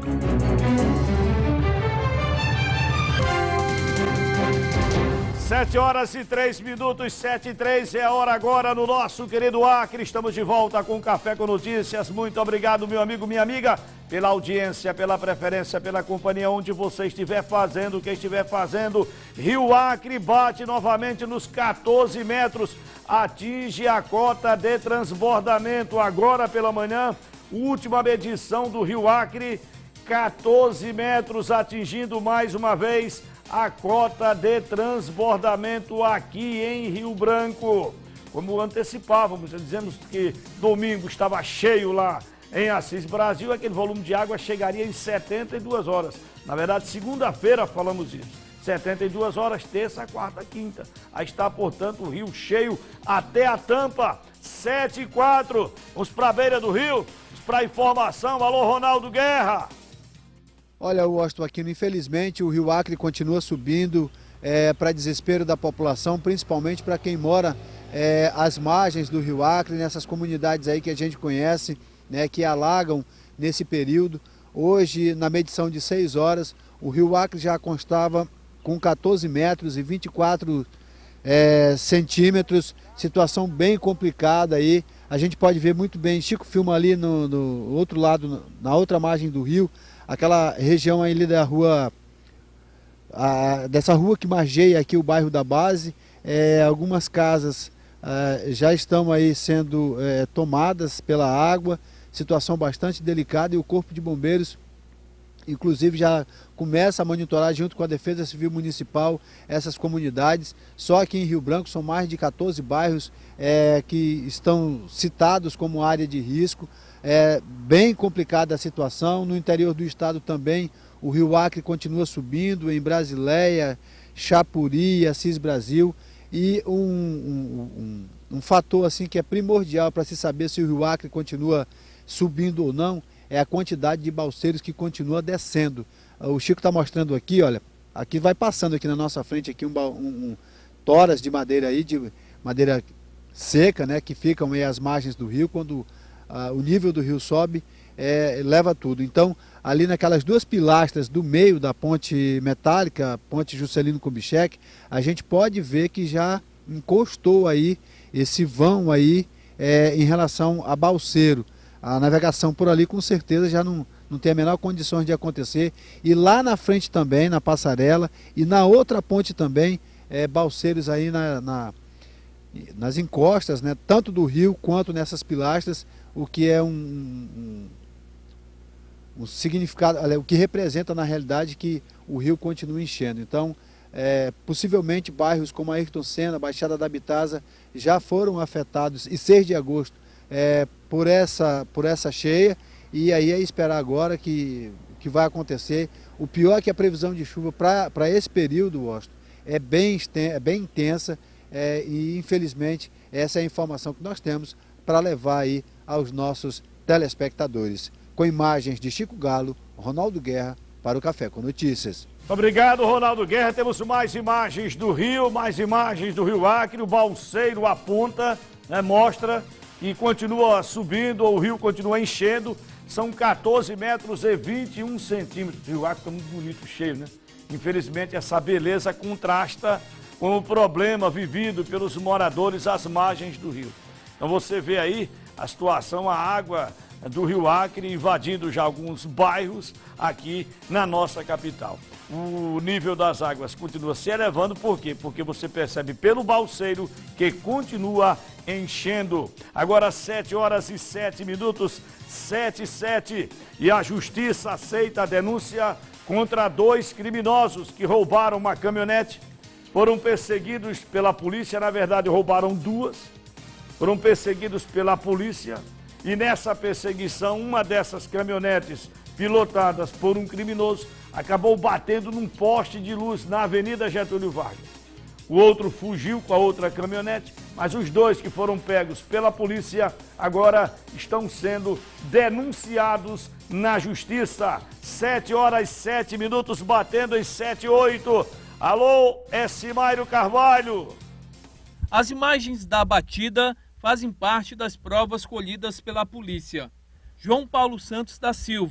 7h03, 7h03 é a hora agora no nosso querido Acre. Estamos de volta com Café com Notícias. Muito obrigado, meu amigo, minha amiga, pela audiência, pela preferência, pela companhia, onde você estiver fazendo, o que estiver fazendo. Rio Acre bate novamente nos 14 metros, atinge a cota de transbordamento. Agora pela manhã, última medição do Rio Acre, 14 metros, atingindo mais uma vez a cota de transbordamento aqui em Rio Branco. Como antecipávamos, dizemos que domingo estava cheio lá em Assis Brasil, aquele volume de água chegaria em 72 horas. Na verdade, segunda-feira falamos isso. 72 horas, terça, quarta, quinta. Aí está, portanto, o rio cheio até a tampa. 7h04. Vamos para a beira do rio, vamos para a informação. Alô, Ronaldo Guerra. Olha, Washington Aquino, infelizmente o Rio Acre continua subindo para desespero da população, principalmente para quem mora às margens do Rio Acre, nessas comunidades aí que a gente conhece, né, que alagam nesse período. Hoje, na medição de 6 horas, o Rio Acre já constava com 14 metros e 24 centímetros, situação bem complicada aí. A gente pode ver muito bem, Chico filma ali no outro lado, na outra margem do rio, aquela região ali da rua, dessa rua que margeia aqui o bairro da Base. Algumas casas já estão aí sendo tomadas pela água, situação bastante delicada, e o Corpo de Bombeiros inclusive já começa a monitorar junto com a Defesa Civil Municipal essas comunidades. Só aqui em Rio Branco são mais de 14 bairros que estão citados como área de risco. Bem complicada a situação. No interior do estado também o Rio Acre continua subindo, em Brasileia, Chapuri, Assis Brasil. E um fator assim que é primordial para se saber se o Rio Acre continua subindo ou não é a quantidade de balseiros que continua descendo. O Chico está mostrando aqui, olha, aqui vai passando aqui na nossa frente aqui toras de madeira aí, de madeira seca, né, que ficam aí às margens do rio. Quando o nível do rio sobe, leva tudo. Então, ali naquelas duas pilastras do meio da ponte metálica, ponte Juscelino Kubitschek, a gente pode ver que já encostou aí esse vão aí em relação a balseiro. A navegação por ali com certeza já não tem a menor condições de acontecer. E lá na frente também, na passarela, e na outra ponte também, balseiros aí nas encostas, né, tanto do rio quanto nessas pilastras, o que é um significado, o que representa na realidade que o rio continua enchendo. Então, possivelmente bairros como Ayrton Senna, Baixada da Bitasa já foram afetados, e 6 de agosto, por essa cheia, e aí é esperar agora que vai acontecer. O pior é que a previsão de chuva para esse período, Washington, é bem intensa, e infelizmente essa é a informação que nós temos para levar aí aos nossos telespectadores. Com imagens de Chico Galo, Ronaldo Guerra, para o Café com Notícias. Obrigado, Ronaldo Guerra. Temos mais imagens do rio, mais imagens do Rio Acre. O balseiro aponta, né, mostra que continua subindo, o rio continua enchendo. São 14 metros e 21 centímetros. O Rio Acre está muito bonito, cheio, né? Infelizmente, essa beleza contrasta com o problema vivido pelos moradores às margens do rio. Então você vê aí a situação, a água do Rio Acre invadindo já alguns bairros aqui na nossa capital. O nível das águas continua se elevando, por quê? Porque você percebe pelo balseiro que continua enchendo. Agora 7h07, 7h07, e a justiça aceita a denúncia contra 2 criminosos que roubaram uma caminhonete. Foram perseguidos pela polícia, na verdade roubaram 2, foram perseguidos pela polícia, e nessa perseguição uma dessas caminhonetes pilotadas por um criminoso acabou batendo num poste de luz na Avenida Getúlio Vargas. O outro fugiu com a outra caminhonete, mas os 2 que foram pegos pela polícia agora estão sendo denunciados na justiça. 7h07, batendo em 7h08. Alô, Simairo Carvalho. As imagens da batida fazem parte das provas colhidas pela polícia. João Paulo Santos da Silva,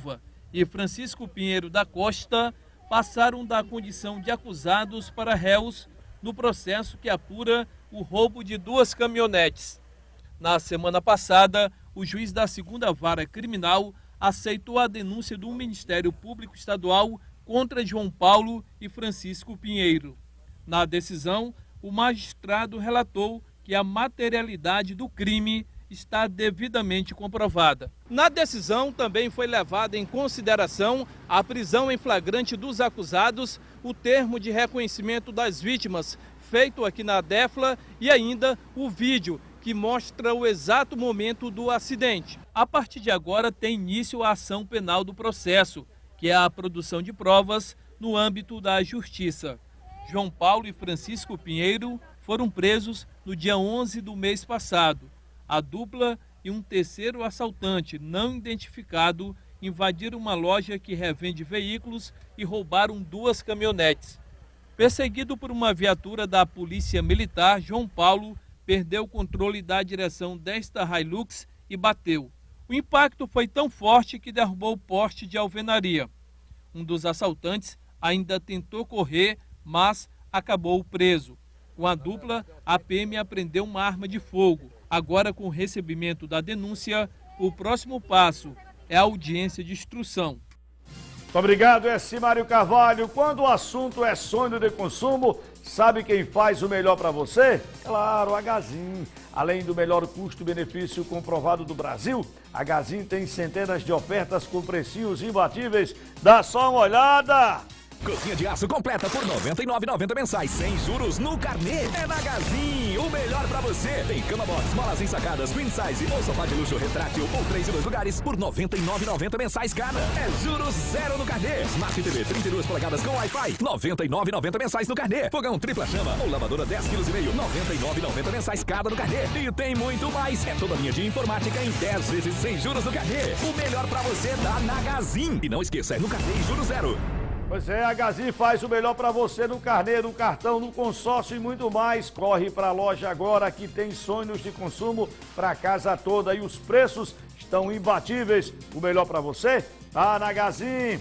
e Francisco Pinheiro da Costa passaram da condição de acusados para réus no processo que apura o roubo de 2 caminhonetes. Na semana passada, o juiz da 2ª Vara Criminal aceitou a denúncia do Ministério Público Estadual contra João Paulo e Francisco Pinheiro. Na decisão, o magistrado relatou que a materialidade do crime está devidamente comprovada. Na decisão também foi levada em consideração a prisão em flagrante dos acusados, o termo de reconhecimento das vítimas feito aqui na DEFLA e ainda o vídeo que mostra o exato momento do acidente. A partir de agora tem início a ação penal do processo, que é a produção de provas no âmbito da Justiça. João Paulo e Francisco Pinheiro foram presos no dia 11 do mês passado. A dupla e um terceiro assaltante não identificado invadiram uma loja que revende veículos e roubaram 2 caminhonetes. Perseguido por uma viatura da Polícia Militar, João Paulo perdeu o controle da direção desta Hilux e bateu. O impacto foi tão forte que derrubou o poste de alvenaria. Um dos assaltantes ainda tentou correr, mas acabou preso. Com a dupla, a PM apreendeu uma arma de fogo. Agora, com o recebimento da denúncia, o próximo passo é a audiência de instrução. Muito obrigado, Mário Carvalho. Quando o assunto é sonho de consumo, sabe quem faz o melhor para você? Claro, a Gazin. Além do melhor custo-benefício comprovado do Brasil, a Gazin tem centenas de ofertas com precinhos imbatíveis. Dá só uma olhada! Cozinha de aço completa por R$ 99,90 mensais, sem juros no carnê. É na Gazin, o melhor pra você. Tem cama box, molas ensacadas, queen size ou sofá de luxo retrátil ou 3 em 2 lugares por R$ 99,90 mensais cada. É juros zero no carnê. Smart TV 32 polegadas com Wi-Fi, R$ 99,90 mensais no carnê. Fogão tripla chama ou lavadora 10,5 kg, R$ 99,90 mensais cada no carnê. E tem muito mais. É toda a linha de informática em 10 vezes sem juros no carnê. O melhor pra você dá na Gazin. E não esqueça, é no carnê e juros zero. Pois é, a Gazin faz o melhor para você no carnê, no cartão, no consórcio e muito mais. Corre para a loja agora que tem sonhos de consumo para a casa toda e os preços estão imbatíveis. O melhor para você tá na Gazin.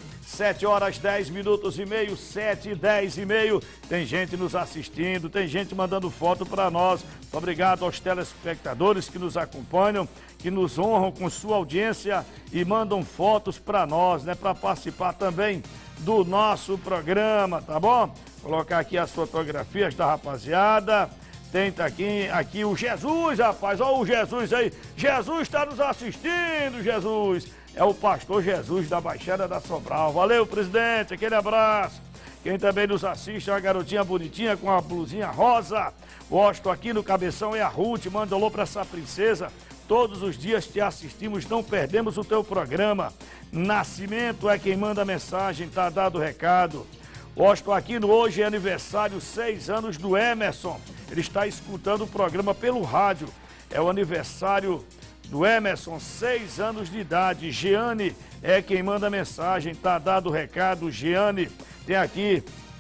7h10 e 7h10. Tem gente nos assistindo, tem gente mandando foto para nós. Muito obrigado aos telespectadores que nos acompanham, que nos honram com sua audiência e mandam fotos para nós, né, para participar também do nosso programa, tá bom? Colocar aqui as fotografias da rapaziada. Tem aqui o Jesus, rapaz, olha o Jesus aí. Jesus está nos assistindo, Jesus. É o pastor Jesus da Baixada da Sobral. Valeu, presidente, aquele abraço. Quem também nos assiste é uma garotinha bonitinha com a blusinha rosa. Gosto aqui no cabeção é a Ruth, manda alô pra essa princesa. Todos os dias te assistimos, não perdemos o teu programa. Nascimento é quem manda mensagem, tá dado o recado. Gosto aqui no Hoje é Aniversário, 6 anos do Emerson. Ele está escutando o programa pelo rádio. É o aniversário do Emerson, 6 anos de idade. Jeane é quem manda mensagem, tá dado o recado, Jeane. Tem aqui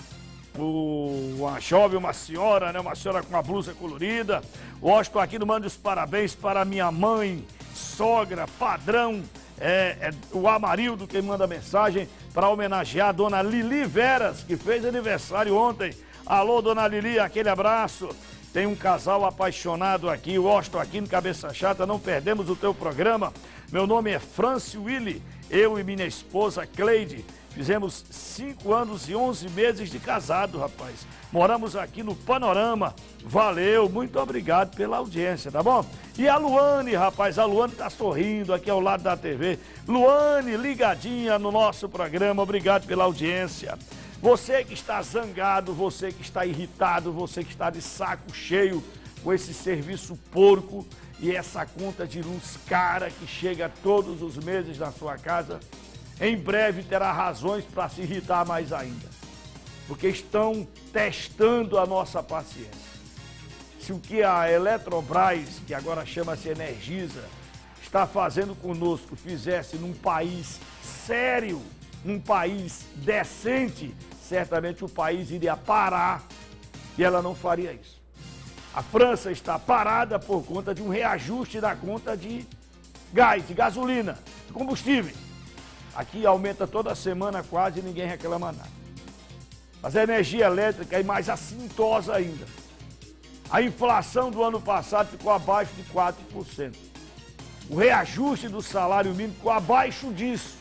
uma jovem, uma senhora, né? Uma senhora com uma blusa colorida. Gosto aqui no Mande os Parabéns para minha mãe, sogra, padrão. É o Amarildo quem manda mensagem para homenagear a dona Lili Veras, que fez aniversário ontem. Alô, dona Lili, aquele abraço. Tem um casal apaixonado aqui, gosto aqui no Cabeça Chata, não perdemos o teu programa. Meu nome é Franci Willy, eu e minha esposa Cleide. Fizemos 5 anos e 11 meses de casado, rapaz. Moramos aqui no Panorama. Valeu, muito obrigado pela audiência, tá bom? E a Luane, rapaz, a Luane tá sorrindo aqui ao lado da TV. Luane, ligadinha no nosso programa, obrigado pela audiência. Você que está zangado, você que está irritado, você que está de saco cheio com esse serviço porco e essa conta de luz cara que chega todos os meses na sua casa, em breve terá razões para se irritar mais ainda, porque estão testando a nossa paciência. Se o que a Eletrobras, que agora chama-se Energisa, está fazendo conosco, fizesse num país sério, num país decente, certamente o país iria parar e ela não faria isso. A França está parada por conta de um reajuste da conta de gás, de gasolina, de combustíveis. Aqui aumenta toda semana quase e ninguém reclama nada. Mas a energia elétrica é mais assintosa ainda. A inflação do ano passado ficou abaixo de 4%. O reajuste do salário mínimo ficou abaixo disso.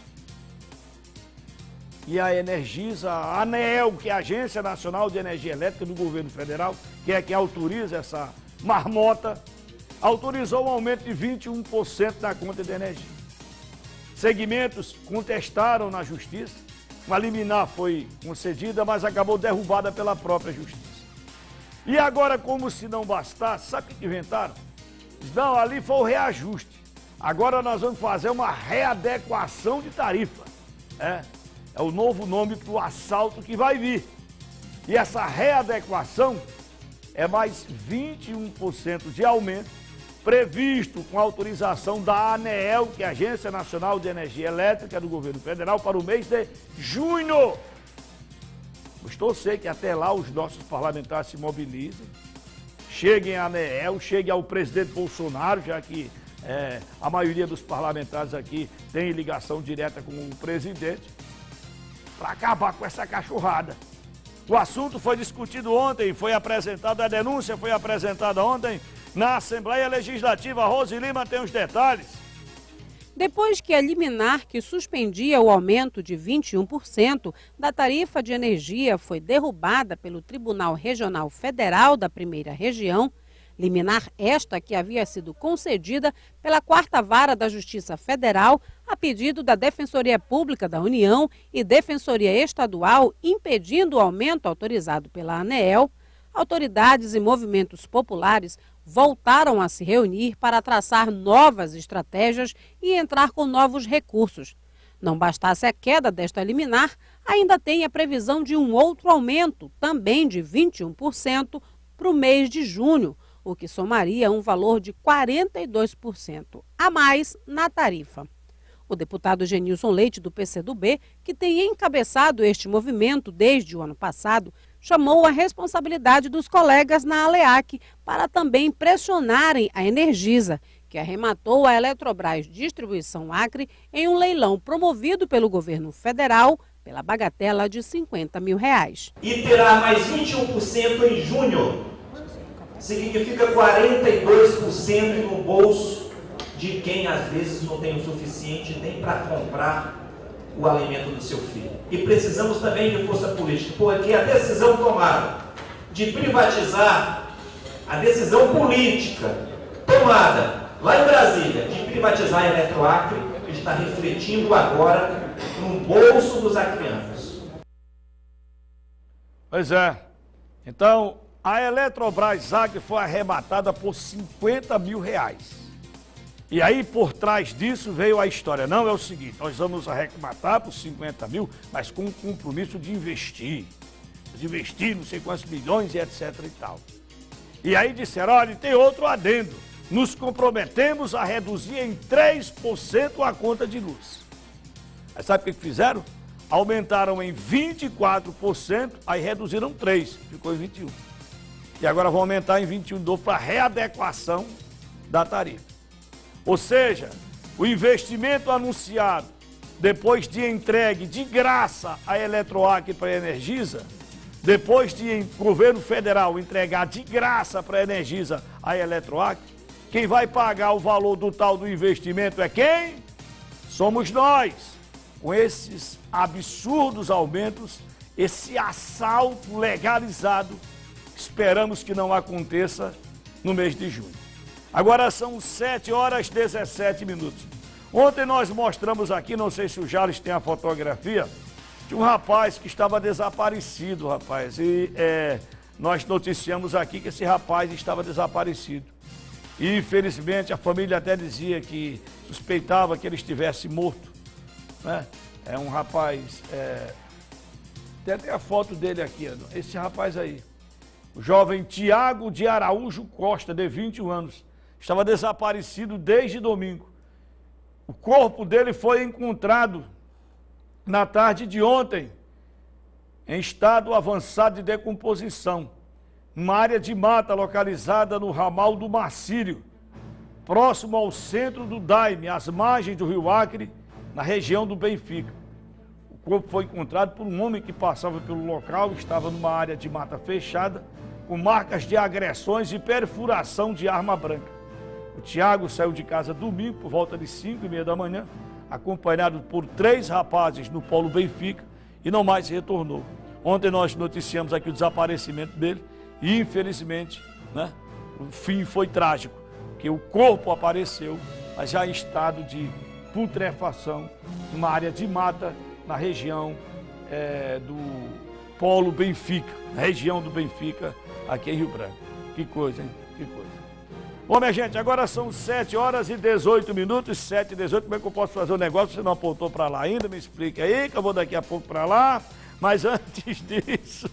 E a Energisa, a ANEEL, que é a Agência Nacional de Energia Elétrica do Governo Federal, que é quem autoriza essa marmota, autorizou um aumento de 21% na conta de energia. Segmentos contestaram na Justiça, uma liminar foi concedida, mas acabou derrubada pela própria Justiça. E agora, como se não bastasse, sabe o que inventaram? Não, ali foi o reajuste. Agora nós vamos fazer uma readequação de tarifa. É o novo nome para o assalto que vai vir. E essa readequação é mais 21% de aumento, previsto com autorização da ANEEL, que é a Agência Nacional de Energia Elétrica do Governo Federal, para o mês de junho. Vamos torcer que até lá os nossos parlamentares se mobilizem, cheguem à ANEEL, cheguem ao presidente Bolsonaro, já que a maioria dos parlamentares aqui tem ligação direta com o presidente, para acabar com essa cachorrada. O assunto foi discutido ontem, foi apresentada a denúncia, foi apresentada ontem na Assembleia Legislativa. Rose Lima tem os detalhes. Depois que a liminar que suspendia o aumento de 21% da tarifa de energia foi derrubada pelo Tribunal Regional Federal da Primeira Região, liminar esta que havia sido concedida pela 4ª Vara da Justiça Federal a pedido da Defensoria Pública da União e Defensoria Estadual, impedindo o aumento autorizado pela ANEEL, autoridades e movimentos populares voltaram a se reunir para traçar novas estratégias e entrar com novos recursos. Não bastasse a queda desta liminar, ainda tem a previsão de um outro aumento, também de 21%, para o mês de junho, o que somaria um valor de 42% a mais na tarifa. O deputado Genilson Leite, do PCdoB, que tem encabeçado este movimento desde o ano passado, chamou a responsabilidade dos colegas na ALEAC para também pressionarem a Energisa, que arrematou a Eletrobras Distribuição Acre em um leilão promovido pelo governo federal pela bagatela de R$50 mil. E terá mais 21% em junho. Significa 42% no bolso de quem às vezes não tem o suficiente nem para comprar o alimento do seu filho. E precisamos também de força política, porque a decisão tomada de privatizar, a decisão política tomada lá em Brasília de privatizar a Eletroacre está refletindo agora no bolso dos acreanos. Pois é. Então, a Eletrobras Acre foi arrematada por R$50 mil. E aí, por trás disso, veio a história. Não, é o seguinte, nós vamos arrematar por 50 mil, mas com o compromisso de investir. De investir não sei quantos milhões e etc e tal. E aí disseram, olha, tem outro adendo. Nos comprometemos a reduzir em 3% a conta de luz. Aí sabe o que fizeram? Aumentaram em 24%, aí reduziram 3%, ficou em 21%. E agora vão aumentar em 21% de novo para readequação da tarifa. Ou seja, o investimento anunciado depois de entregue de graça a Eletroacre para a Energisa, depois de o governo federal entregar de graça para a Energisa a Eletroacre, quem vai pagar o valor do tal do investimento é quem? Somos nós. Com esses absurdos aumentos, esse assalto legalizado, esperamos que não aconteça no mês de junho. Agora são 7h17. Ontem nós mostramos aqui, não sei se o Jales tem a fotografia, de um rapaz que estava desaparecido, rapaz. E nós noticiamos aqui que esse rapaz estava desaparecido. E infelizmente a família até dizia que suspeitava que ele estivesse morto. Né? É um rapaz, tem até a foto dele aqui, esse rapaz aí. O jovem Tiago de Araújo Costa, de 21 anos. Estava desaparecido desde domingo. O corpo dele foi encontrado na tarde de ontem, em estado avançado de decomposição, numa área de mata localizada no ramal do Marcílio, próximo ao centro do Daime, às margens do rio Acre, na região do Benfica. O corpo foi encontrado por um homem que passava pelo local, estava numa área de mata fechada, com marcas de agressões e perfuração de arma branca. O Tiago saiu de casa domingo por volta de 5h30 da manhã, acompanhado por 3 rapazes no Polo Benfica, e não mais retornou. Ontem nós noticiamos aqui o desaparecimento dele e, infelizmente, né, o fim foi trágico, porque o corpo apareceu, mas já em estado de putrefação, numa área de mata, na região do Polo Benfica, na região do Benfica, aqui em Rio Branco. Que coisa, hein? Que coisa. Bom, minha gente, agora são 7h18, 7h18. Como é que eu posso fazer o negócio? Você não apontou para lá ainda? Me explique aí, que eu vou daqui a pouco para lá. Mas antes disso...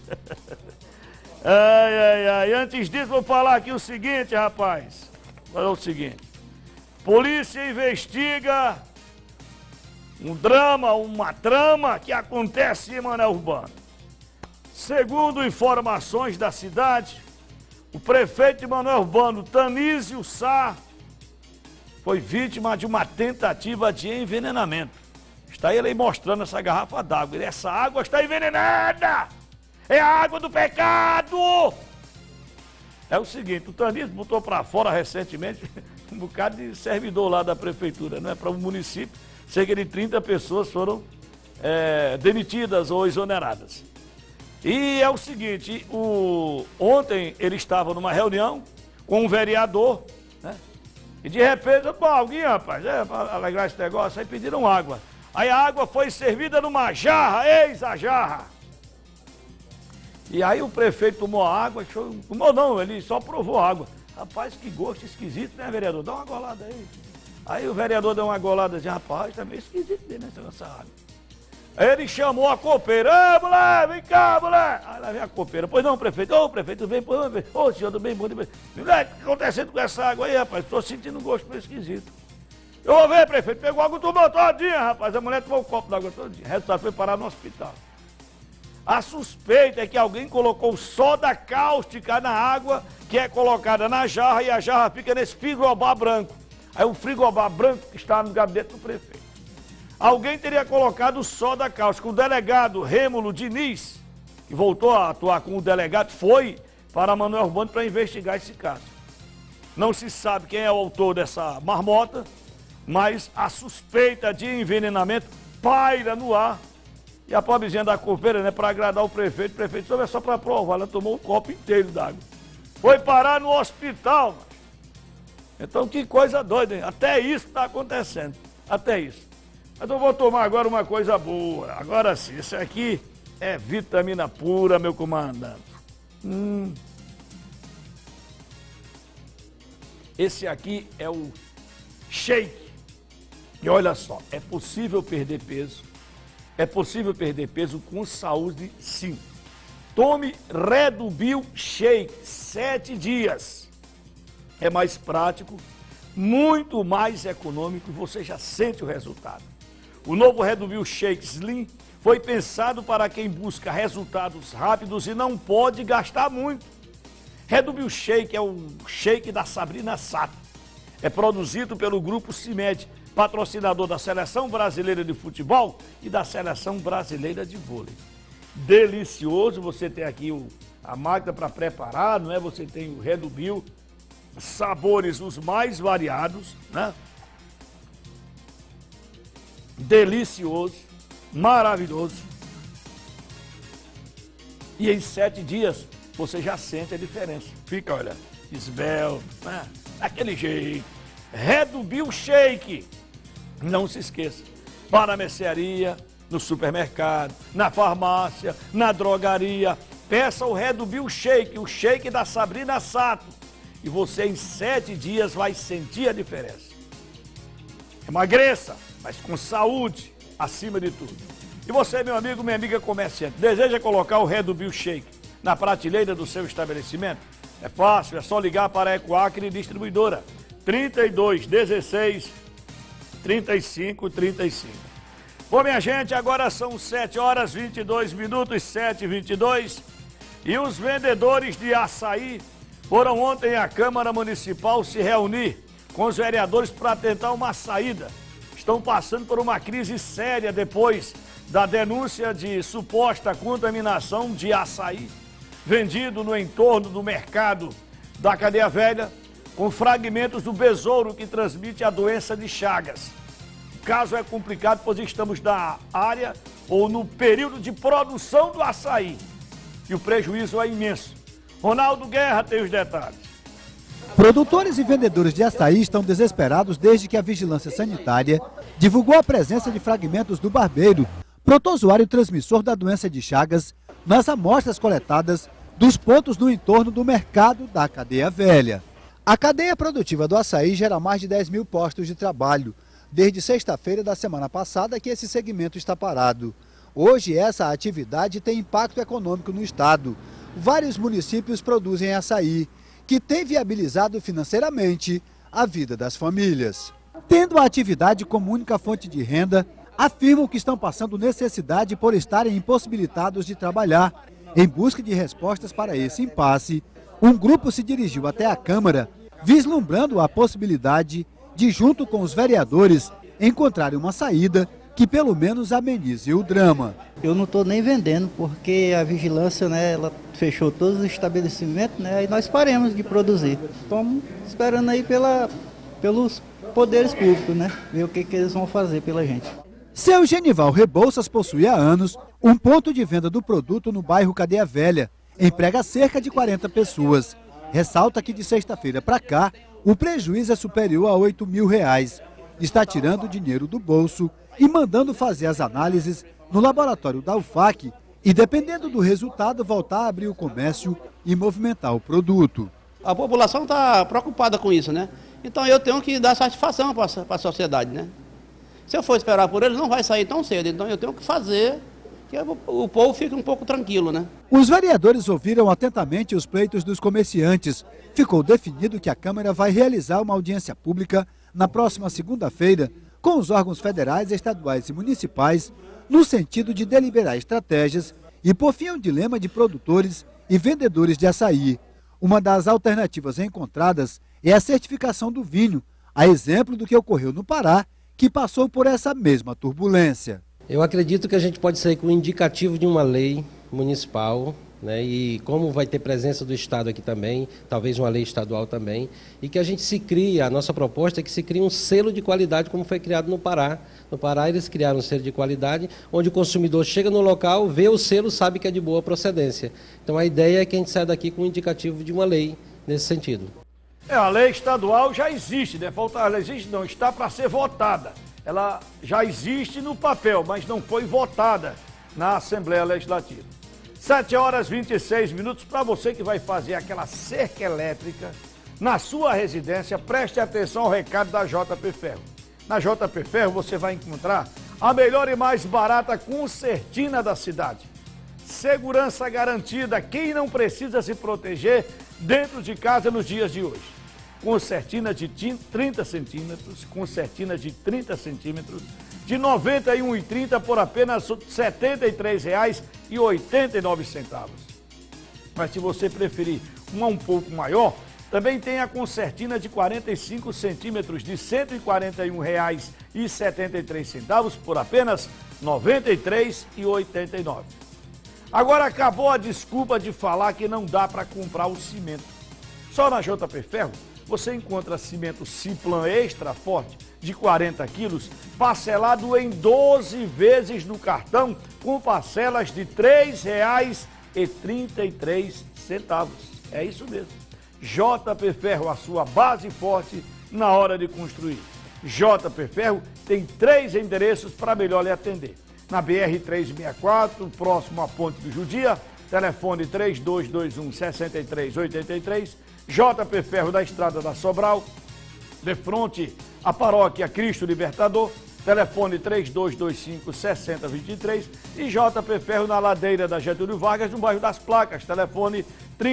Antes disso, vou falar aqui o seguinte, rapaz. Olha o seguinte. Polícia investiga um drama, uma trama que acontece em Manoel Urbano. Segundo informações da cidade, o prefeito de Manoel Urbano, Tanísio Sá, foi vítima de uma tentativa de envenenamento. Está ele aí mostrando essa garrafa d'água. Essa água está envenenada! É a água do pecado! É o seguinte, o Tanísio botou para fora recentemente um bocado de servidor lá da prefeitura, não é? Para o município, cerca de 30 pessoas foram demitidas ou exoneradas. E é o seguinte, ontem ele estava numa reunião com um vereador, né? E de repente, pô, alguém, rapaz, para alegrar esse negócio, aí pediram água. Aí a água foi servida numa jarra, eis a jarra. E aí o prefeito tomou a água, tomou não, ele só provou a água. Rapaz, que gosto esquisito, né, vereador? Dá uma golada aí. Aí o vereador deu uma golada assim, rapaz, tá meio esquisito dele nessa água. Aí ele chamou a copeira, ei, mulher, vem cá, mulher. Aí lá vem a copeira, pois não, prefeito, ô, prefeito, vem, ô, senhor, tudo bem, bom dia. Mulher, o que está acontecendo com essa água aí, rapaz? Estou sentindo um gosto meio esquisito. Eu vou ver, prefeito, pegou a água, tomou todinha, rapaz. A mulher tomou um copo d'água todinha. O resultado foi parar no hospital. A suspeita é que alguém colocou soda cáustica na água que é colocada na jarra e a jarra fica nesse frigobar branco. Aí o frigobar branco que está no gabinete do prefeito. Alguém teria colocado soda cáustica. O delegado Rêmulo Diniz, que voltou a atuar com o delegado, foi para Manoel Urbano para investigar esse caso. Não se sabe quem é o autor dessa marmota, mas a suspeita de envenenamento paira no ar. E a pobrezinha da copeira, né, para agradar o prefeito é só para provar, ela tomou um copo inteiro d'água. Foi parar no hospital, mano. Então que coisa doida, hein? Até isso está acontecendo, até isso. Mas eu vou tomar agora uma coisa boa, agora sim, isso aqui é vitamina pura, meu comandante. Esse aqui é o shake. E olha só, é possível perder peso. É possível perder peso com saúde, sim. Tome Redubil Shake 7 dias. É mais prático, muito mais econômico e você já sente o resultado. O novo Redubil Shake Slim foi pensado para quem busca resultados rápidos e não pode gastar muito. Redubil Shake é o shake da Sabrina Sato. É produzido pelo Grupo CIMED, patrocinador da Seleção Brasileira de Futebol e da Seleção Brasileira de Vôlei. Delicioso, você tem aqui a máquina para preparar, não é? Você tem o Redubil, sabores os mais variados, né? Delicioso, maravilhoso. E em 7 dias você já sente a diferença. Fica, olha, esbelto, né? Daquele jeito. Redubil Shake. Não se esqueça, para a mercearia, no supermercado, na farmácia, na drogaria, peça o Redubil Shake, o shake da Sabrina Sato. E você em 7 dias vai sentir a diferença. Emagreça, mas com saúde, acima de tudo. E você, meu amigo, minha amiga comerciante, deseja colocar o Redubil Shake na prateleira do seu estabelecimento? É fácil, é só ligar para a Ecoacre Distribuidora, 32 16 35 35. Bom, minha gente, agora são 7h22, 7h22, e os vendedores de açaí foram ontem à Câmara Municipal se reunir com os vereadores para tentar uma saída. estão passando por uma crise séria depois da denúncia de suposta contaminação de açaí vendido no entorno do mercado da Cadeia Velha, com fragmentos do besouro que transmite a doença de Chagas. O caso é complicado, pois estamos na área ou no período de produção do açaí e o prejuízo é imenso. Ronaldo Guerra tem os detalhes. Produtores e vendedores de açaí estão desesperados desde que a Vigilância Sanitária divulgou a presença de fragmentos do barbeiro, protozoário transmissor da doença de Chagas, nas amostras coletadas dos pontos no entorno do mercado da Cadeia Velha. A cadeia produtiva do açaí gera mais de 10 mil postos de trabalho. Desde sexta-feira da semana passada que esse segmento está parado. Hoje essa atividade tem impacto econômico no estado. Vários municípios produzem açaí, que tem viabilizado financeiramente a vida das famílias. Tendo a atividade como única fonte de renda, afirmam que estão passando necessidade por estarem impossibilitados de trabalhar. Em busca de respostas para esse impasse, um grupo se dirigiu até a Câmara, vislumbrando a possibilidade de, junto com os vereadores, encontrarem uma saída que pelo menos amenize o drama. Eu não estou nem vendendo, porque a vigilância, né, ela fechou todos os estabelecimentos, né, e nós paramos de produzir. Estamos esperando aí pelos poderes públicos, né, ver o que eles vão fazer pela gente. Seu Genival Rebouças possui há anos um ponto de venda do produto no bairro Cadeia Velha. Emprega cerca de 40 pessoas. Ressalta que de sexta-feira para cá, o prejuízo é superior a R$8 mil. Está tirando dinheiro do bolso e mandando fazer as análises no laboratório da UFAC e, dependendo do resultado, voltar a abrir o comércio e movimentar o produto. A população está preocupada com isso, né? Então eu tenho que dar satisfação para a sociedade, né? Se eu for esperar por eles, não vai sair tão cedo. Então eu tenho que fazer que o povo fique um pouco tranquilo, né? Os vereadores ouviram atentamente os pleitos dos comerciantes. Ficou definido que a Câmara vai realizar uma audiência pública na próxima segunda-feira com os órgãos federais, estaduais e municipais, no sentido de deliberar estratégias e por fim um dilema de produtores e vendedores de açaí. Uma das alternativas encontradas é a certificação do vinho, a exemplo do que ocorreu no Pará, que passou por essa mesma turbulência. Eu acredito que a gente pode sair com um indicativo de uma lei municipal, né, e como vai ter presença do Estado aqui também, talvez uma lei estadual também, e que a gente se crie, a nossa proposta é que se crie um selo de qualidade como foi criado no Pará. No Pará eles criaram um selo de qualidade, onde o consumidor chega no local, vê o selo, sabe que é de boa procedência. Então a ideia é que a gente saia daqui com um indicativo de uma lei nesse sentido. A lei estadual já existe, né? Ela existe não, está para ser votada. Ela já existe no papel, mas não foi votada na Assembleia Legislativa. 7h26, para você que vai fazer aquela cerca elétrica na sua residência, preste atenção ao recado da JP Ferro. Na JP Ferro você vai encontrar a melhor e mais barata concertina da cidade. Segurança garantida, quem não precisa se proteger dentro de casa nos dias de hoje. Concertina de 30 centímetros, concertina de 30 centímetros, de R$ 91,30 por apenas R$ 73,89. Mas se você preferir uma um pouco maior, também tem a concertina de 45 centímetros de R$ 141,73 por apenas R$ 93,89. Agora acabou a desculpa de falar que não dá para comprar o cimento. Só na JP Ferro você encontra cimento Ciplan Extra Forte de 40 quilos, parcelado em 12 vezes no cartão, com parcelas de R$ 3,33. É isso mesmo. JP Ferro, a sua base forte na hora de construir. JP Ferro tem 3 endereços para melhor lhe atender. Na BR-364, próximo à Ponte do Judia, telefone 3221-6383, JP Ferro da Estrada da Sobral, de frente à Paróquia Cristo Libertador, telefone 3225-6023 e JP Ferro na Ladeira da Getúlio Vargas, no bairro das Placas, telefone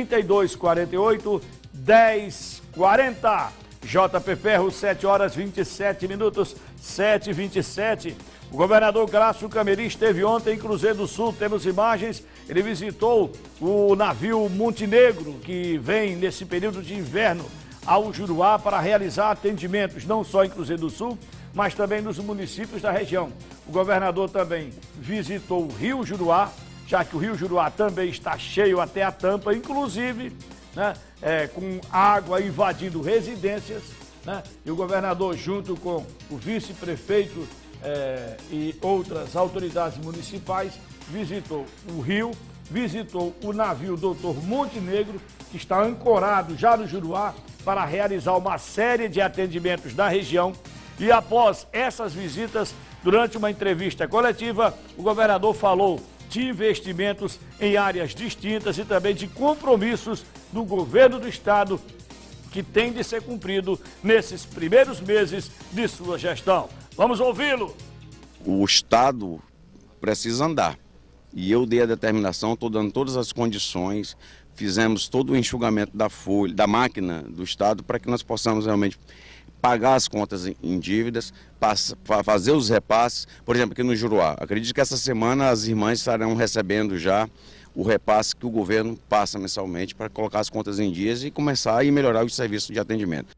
3248-1040. JP Ferro, 7h27, 7h27. O governador Grácio Cameri esteve ontem em Cruzeiro do Sul, temos imagens, ele visitou o navio Montenegro, que vem nesse período de inverno ao Juruá para realizar atendimentos, não só em Cruzeiro do Sul, mas também nos municípios da região. O governador também visitou o Rio Juruá, já que o Rio Juruá também está cheio até a tampa, inclusive, né, com água invadindo residências, né? E o governador, junto com o vice-prefeito e outras autoridades municipais, visitou o rio, visitou o navio Doutor Montenegro, que está ancorado já no Juruá, para realizar uma série de atendimentos da região. E após essas visitas, durante uma entrevista coletiva, o governador falou de investimentos em áreas distintas e também de compromissos do governo do estado que tem de ser cumprido nesses primeiros meses de sua gestão. Vamos ouvi-lo. O estado precisa andar e eu dei a determinação, estou dando todas as condições, fizemos todo o enxugamento da folha, da máquina do estado para que nós possamos realmente pagar as contas em dívidas, fazer os repasses. Por exemplo, aqui no Juruá, acredito que essa semana as irmãs estarão recebendo já o repasse que o governo passa mensalmente para colocar as contas em dias e começar a melhorar os serviços de atendimento.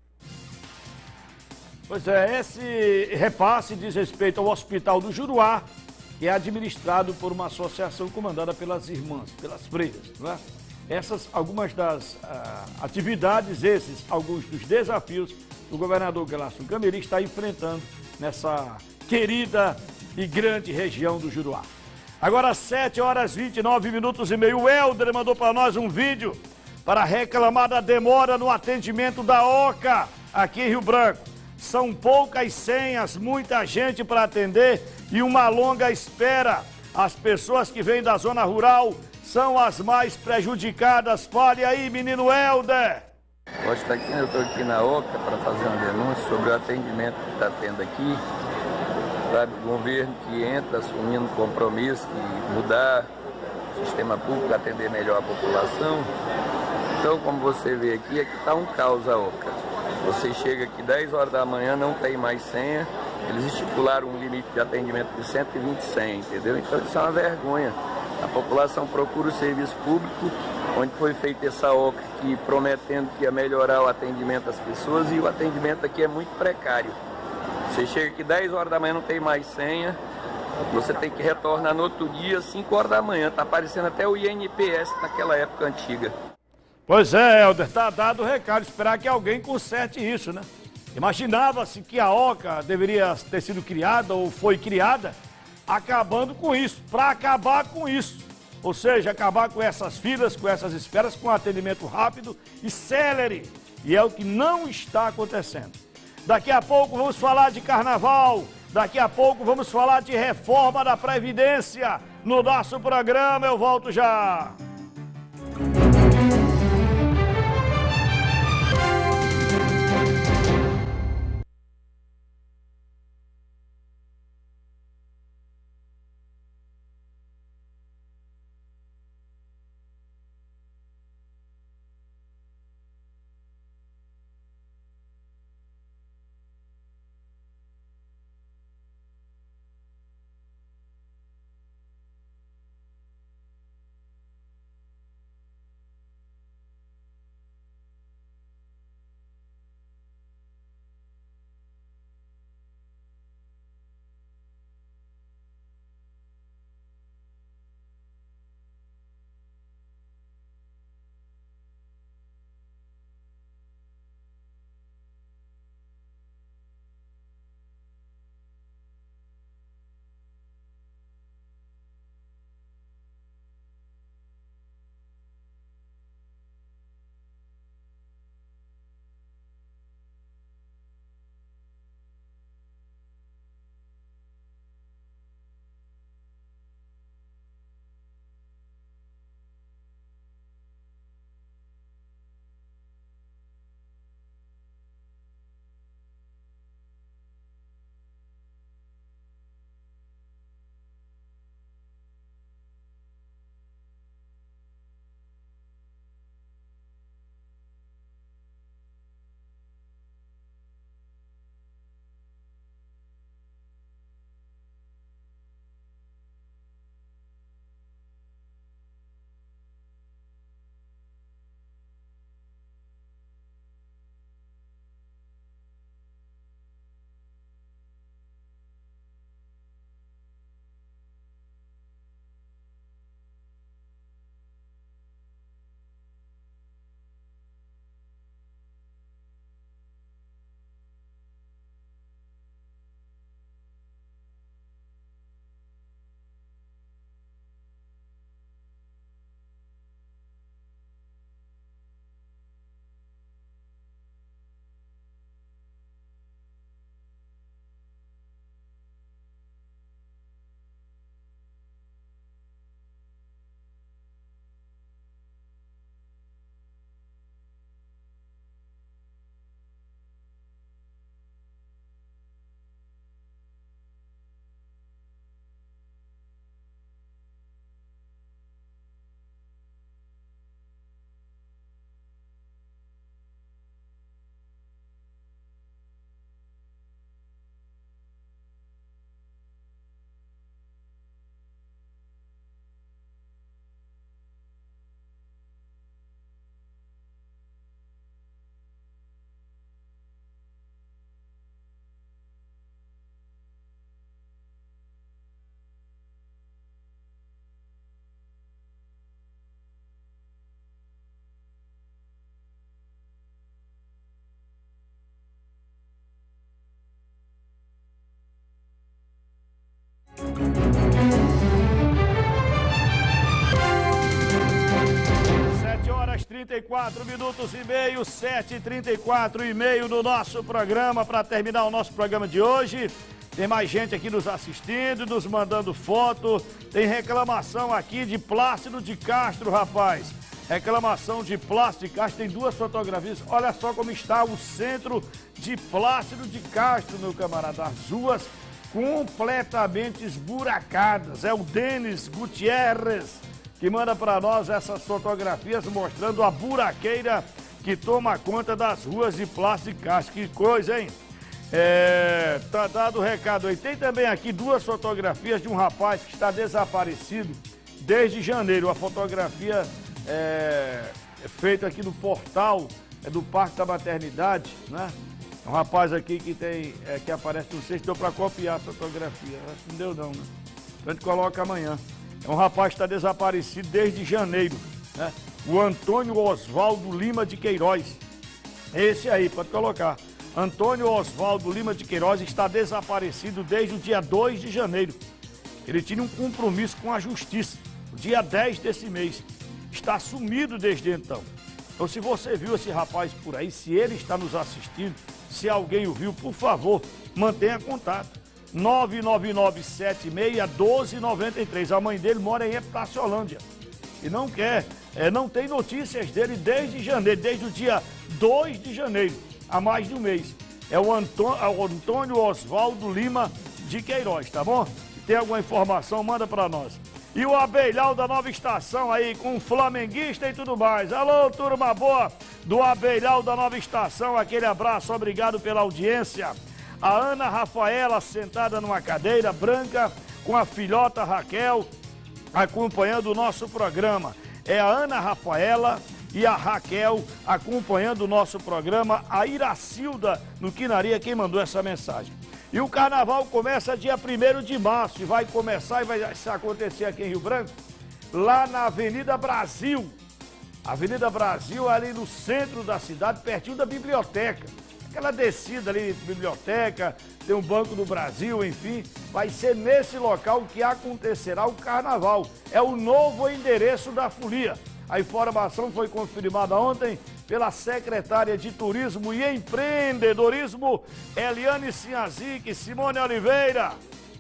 Pois é, esse repasse diz respeito ao Hospital do Juruá, que é administrado por uma associação comandada pelas irmãs, pelas freiras, não é? Essas, algumas das atividades, alguns dos desafios que o governador Gelaston Cameli está enfrentando nessa querida e grande região do Juruá. Agora 7 horas 29 minutos e meio, o Helder mandou para nós um vídeo para reclamar da demora no atendimento da OCA aqui em Rio Branco. São poucas senhas, muita gente para atender e uma longa espera. As pessoas que vêm da zona rural são as mais prejudicadas. Fale aí, menino Helder. Eu estou aqui na OCA para fazer uma denúncia sobre o atendimento que está tendo aqui. Sabe, o governo que entra assumindo compromisso de mudar o sistema público, atender melhor a população. Então, como você vê aqui está um caos a OCA. Você chega aqui 10 horas da manhã, não tem mais senha. Eles estipularam um limite de atendimento de 120 senhas, entendeu? Então isso é uma vergonha. A população procura o serviço público, onde foi feita essa OCA aqui, prometendo que ia melhorar o atendimento das pessoas, e o atendimento aqui é muito precário. Você chega aqui 10 horas da manhã, não tem mais senha, você tem que retornar no outro dia, 5 horas da manhã. Está aparecendo até o INPS naquela época antiga. Pois é, Helder, está dado o recado, esperar que alguém conserte isso, né? Imaginava-se que a OCA deveria ter sido criada ou foi criada acabando com isso, para acabar com isso. Ou seja, acabar com essas filas, com essas esperas, com atendimento rápido e célere. E é o que não está acontecendo. Daqui a pouco vamos falar de carnaval, daqui a pouco vamos falar de reforma da Previdência. No nosso programa eu volto já. 34 minutos e meio, 7h34 e meio no nosso programa, para terminar o nosso programa de hoje. Tem mais gente aqui nos assistindo, nos mandando foto. Tem reclamação aqui de Plácido de Castro, rapaz. Reclamação de Plácido de Castro, tem 2 fotografias. Olha só como está o centro de Plácido de Castro, meu camarada. As ruas completamente esburacadas. É o Denis Gutierrez que manda para nós essas fotografias mostrando a buraqueira que toma conta das ruas de Plácido de Castro. Que coisa, hein? Tá dado o recado aí. Tem também aqui 2 fotografias de um rapaz que está desaparecido desde janeiro. A fotografia é feita aqui no portal do Parque da Maternidade, né? É um rapaz aqui que tem, que aparece, não sei se deu para copiar a fotografia. Acho que não deu não, né? A gente coloca amanhã. É um rapaz que está desaparecido desde janeiro, né? O Antônio Oswaldo Lima de Queiroz. Esse aí, pode colocar. Antônio Oswaldo Lima de Queiroz está desaparecido desde o dia 2 de janeiro. Ele tinha um compromisso com a justiça, no dia 10 desse mês. Está sumido desde então. Então, se você viu esse rapaz por aí, se ele está nos assistindo, se alguém o viu, por favor, mantenha contato. 99976-1293. A mãe dele mora em Epitaciolândia e não quer, não tem notícias dele desde janeiro, desde o dia 2 de janeiro, há mais de um mês. É o Antônio Oswaldo Lima de Queiroz, tá bom? Se tem alguma informação, manda para nós. E o Abelhão da Nova Estação aí, com flamenguista e tudo mais. Alô, turma boa do Abelhão da Nova Estação, aquele abraço, obrigado pela audiência. A Ana Rafaela sentada numa cadeira branca com a filhota Raquel acompanhando o nosso programa. É a Ana Rafaela e a Raquel acompanhando o nosso programa. A Iracilda no Quinaria quem mandou essa mensagem. E o carnaval começa dia 1º de março e vai começar e vai acontecer aqui em Rio Branco, lá na Avenida Brasil. Avenida Brasil, ali no centro da cidade, pertinho da biblioteca. Aquela descida ali, biblioteca, tem um Banco do Brasil, enfim, vai ser nesse local que acontecerá o carnaval. É o novo endereço da folia. A informação foi confirmada ontem pela secretária de Turismo e Empreendedorismo, Eliane Sinhazic. Simone Oliveira.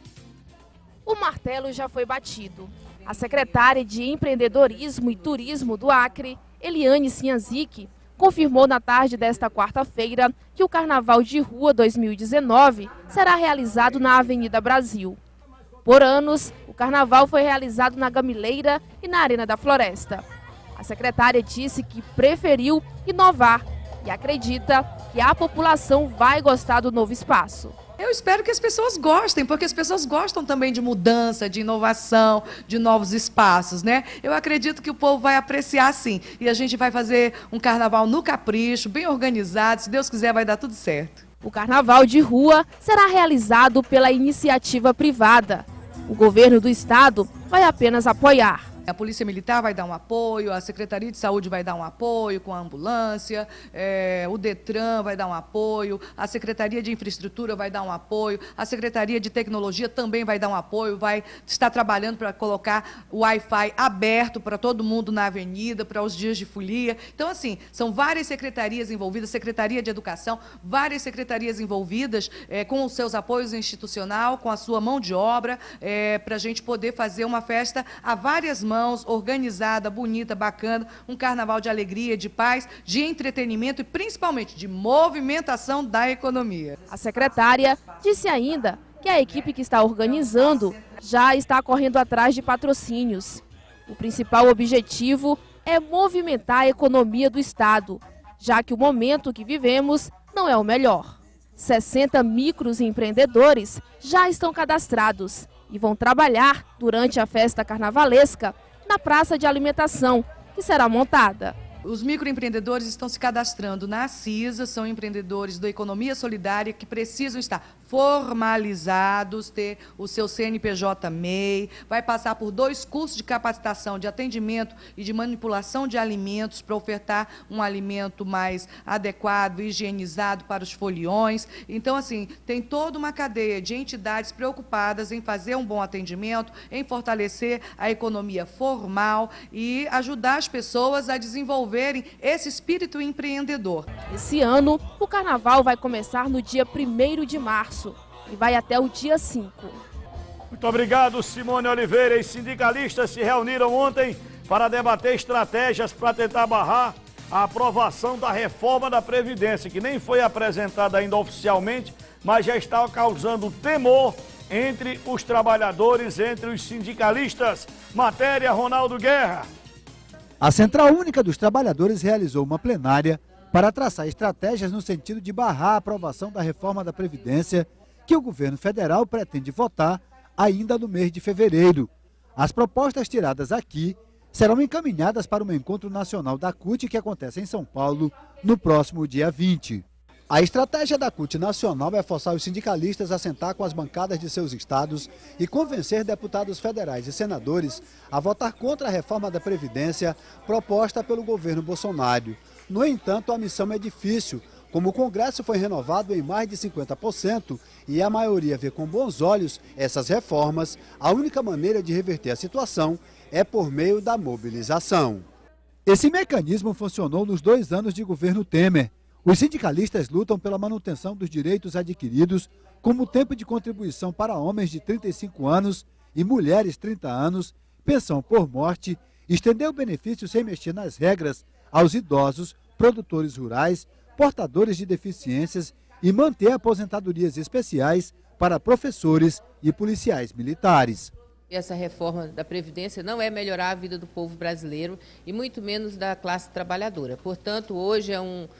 O martelo já foi batido. A secretária de Empreendedorismo e Turismo do Acre, Eliane Sinhazic, confirmou na tarde desta quarta-feira que o Carnaval de Rua 2019 será realizado na Avenida Brasil. Por anos, o carnaval foi realizado na Gamileira e na Arena da Floresta. A secretária disse que preferiu inovar e acredita que a população vai gostar do novo espaço. Eu espero que as pessoas gostem, porque as pessoas gostam também de mudança, de inovação, de novos espaços, né? Eu acredito que o povo vai apreciar sim. E a gente vai fazer um carnaval no capricho, bem organizado. Se Deus quiser, vai dar tudo certo. O carnaval de rua será realizado pela iniciativa privada. O governo do estado vai apenas apoiar. A Polícia Militar vai dar um apoio, a Secretaria de Saúde vai dar um apoio com a ambulância, o Detran vai dar um apoio, a Secretaria de Infraestrutura vai dar um apoio, a Secretaria de Tecnologia também vai dar um apoio, vai estar trabalhando para colocar o Wi-Fi aberto para todo mundo na avenida, para os dias de folia. Então, assim, são várias secretarias envolvidas, Secretaria de Educação, várias secretarias envolvidas com os seus apoios institucional, com a sua mão de obra, para a gente poder fazer uma festa a várias mãos, organizada, bonita, bacana, um carnaval de alegria, de paz, de entretenimento e principalmente de movimentação da economia. A secretária disse ainda que a equipe que está organizando já está correndo atrás de patrocínios. O principal objetivo é movimentar a economia do estado, já que o momento que vivemos não é o melhor. 60 microempreendedores já estão cadastrados e vão trabalhar durante a festa carnavalesca na praça de alimentação, que será montada. Os microempreendedores estão se cadastrando na CISA, são empreendedores da economia solidária que precisam estar formalizados, ter o seu CNPJ MEI, vai passar por 2 cursos de capacitação de atendimento e de manipulação de alimentos para ofertar um alimento mais adequado, higienizado para os foliões. Então, assim, tem toda uma cadeia de entidades preocupadas em fazer um bom atendimento, em fortalecer a economia formal e ajudar as pessoas a desenvolver desenvolverem esse espírito empreendedor. Esse ano, o carnaval vai começar no dia 1º de março e vai até o dia 5. Muito obrigado, Simone Oliveira. E sindicalistas se reuniram ontem para debater estratégias para tentar barrar a aprovação da reforma da Previdência, que nem foi apresentada ainda oficialmente, mas já está causando temor entre os trabalhadores, entre os sindicalistas. Matéria, Ronaldo Guerra. A Central Única dos Trabalhadores realizou uma plenária para traçar estratégias no sentido de barrar a aprovação da reforma da Previdência, que o governo federal pretende votar ainda no mês de fevereiro. As propostas tiradas aqui serão encaminhadas para um encontro nacional da CUT que acontece em São Paulo no próximo dia 20. A estratégia da CUT nacional é forçar os sindicalistas a sentar com as bancadas de seus estados e convencer deputados federais e senadores a votar contra a reforma da Previdência proposta pelo governo Bolsonaro. No entanto, a missão é difícil. Como o Congresso foi renovado em mais de 50% e a maioria vê com bons olhos essas reformas, a única maneira de reverter a situação é por meio da mobilização. Esse mecanismo funcionou nos 2 anos de governo Temer. Os sindicalistas lutam pela manutenção dos direitos adquiridos, como o tempo de contribuição para homens de 35 anos e mulheres 30 anos, pensão por morte, estender o benefício sem mexer nas regras aos idosos, produtores rurais, portadores de deficiências e manter aposentadorias especiais para professores e policiais militares. Essa reforma da Previdência não é melhorar a vida do povo brasileiro e muito menos da classe trabalhadora. Portanto, hoje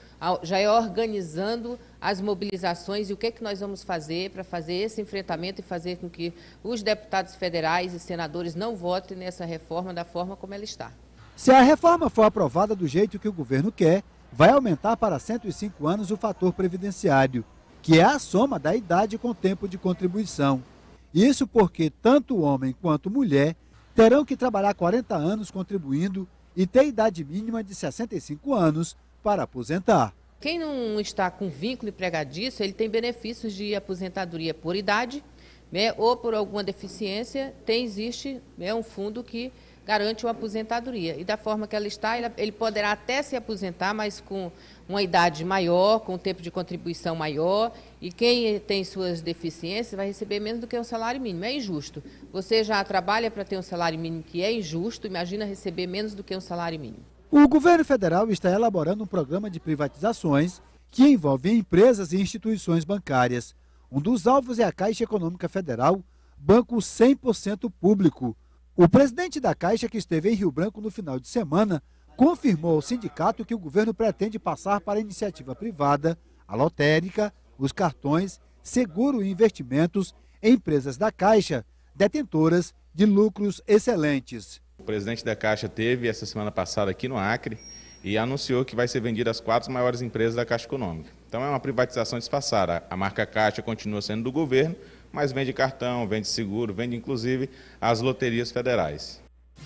já é organizando as mobilizações e o que é que nós vamos fazer para fazer esse enfrentamento e fazer com que os deputados federais e senadores não votem nessa reforma da forma como ela está. Se a reforma for aprovada do jeito que o governo quer, vai aumentar para 105 anos o fator previdenciário, que é a soma da idade com o tempo de contribuição. Isso porque tanto homem quanto mulher terão que trabalhar 40 anos contribuindo e ter idade mínima de 65 anos para aposentar. Quem não está com vínculo empregatício, ele tem benefícios de aposentadoria por idade, né, ou por alguma deficiência, existe um fundo que garante uma aposentadoria. E da forma que ela está, ele poderá até se aposentar, mas com uma idade maior, com um tempo de contribuição maior, e quem tem suas deficiências vai receber menos do que um salário mínimo. É injusto. Você já trabalha para ter um salário mínimo que é injusto, imagina receber menos do que um salário mínimo. O governo federal está elaborando um programa de privatizações que envolve empresas e instituições bancárias. Um dos alvos é a Caixa Econômica Federal, banco 100% público. O presidente da Caixa, que esteve em Rio Branco no final de semana, confirmou ao sindicato que o governo pretende passar para a iniciativa privada, a lotérica, os cartões, seguro e investimentos em empresas da Caixa, detentoras de lucros excelentes. O presidente da Caixa esteve essa semana passada aqui no Acre e anunciou que vai ser vendida as 4 maiores empresas da Caixa Econômica. Então é uma privatização disfarçada. A marca Caixa continua sendo do governo, mas vende cartão, vende seguro, vende inclusive as loterias federais.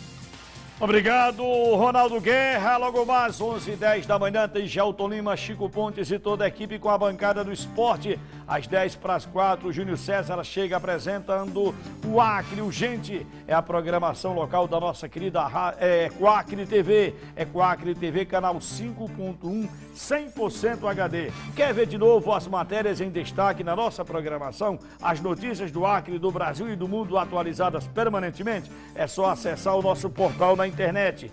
Obrigado, Ronaldo Guerra. Logo mais, 11h10 da manhã, tem Gelton Lima, Chico Pontes e toda a equipe com a bancada do esporte. Às 3:10, o Júnior César chega apresentando o Acre Urgente. É a programação local da nossa querida Ecoacre TV. Ecoacre TV, canal 5.1, 100% HD. Quer ver de novo as matérias em destaque na nossa programação? As notícias do Acre, do Brasil e do mundo atualizadas permanentemente? É só acessar o nosso portal na internet,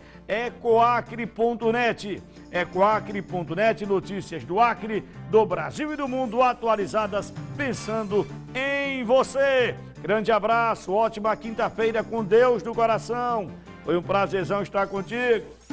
ecoacre.net. Ecoacre.net, notícias do Acre, do Brasil e do mundo atualizadas pensando em você. Grande abraço, ótima quinta-feira com Deus do coração. Foi um prazerzão estar contigo.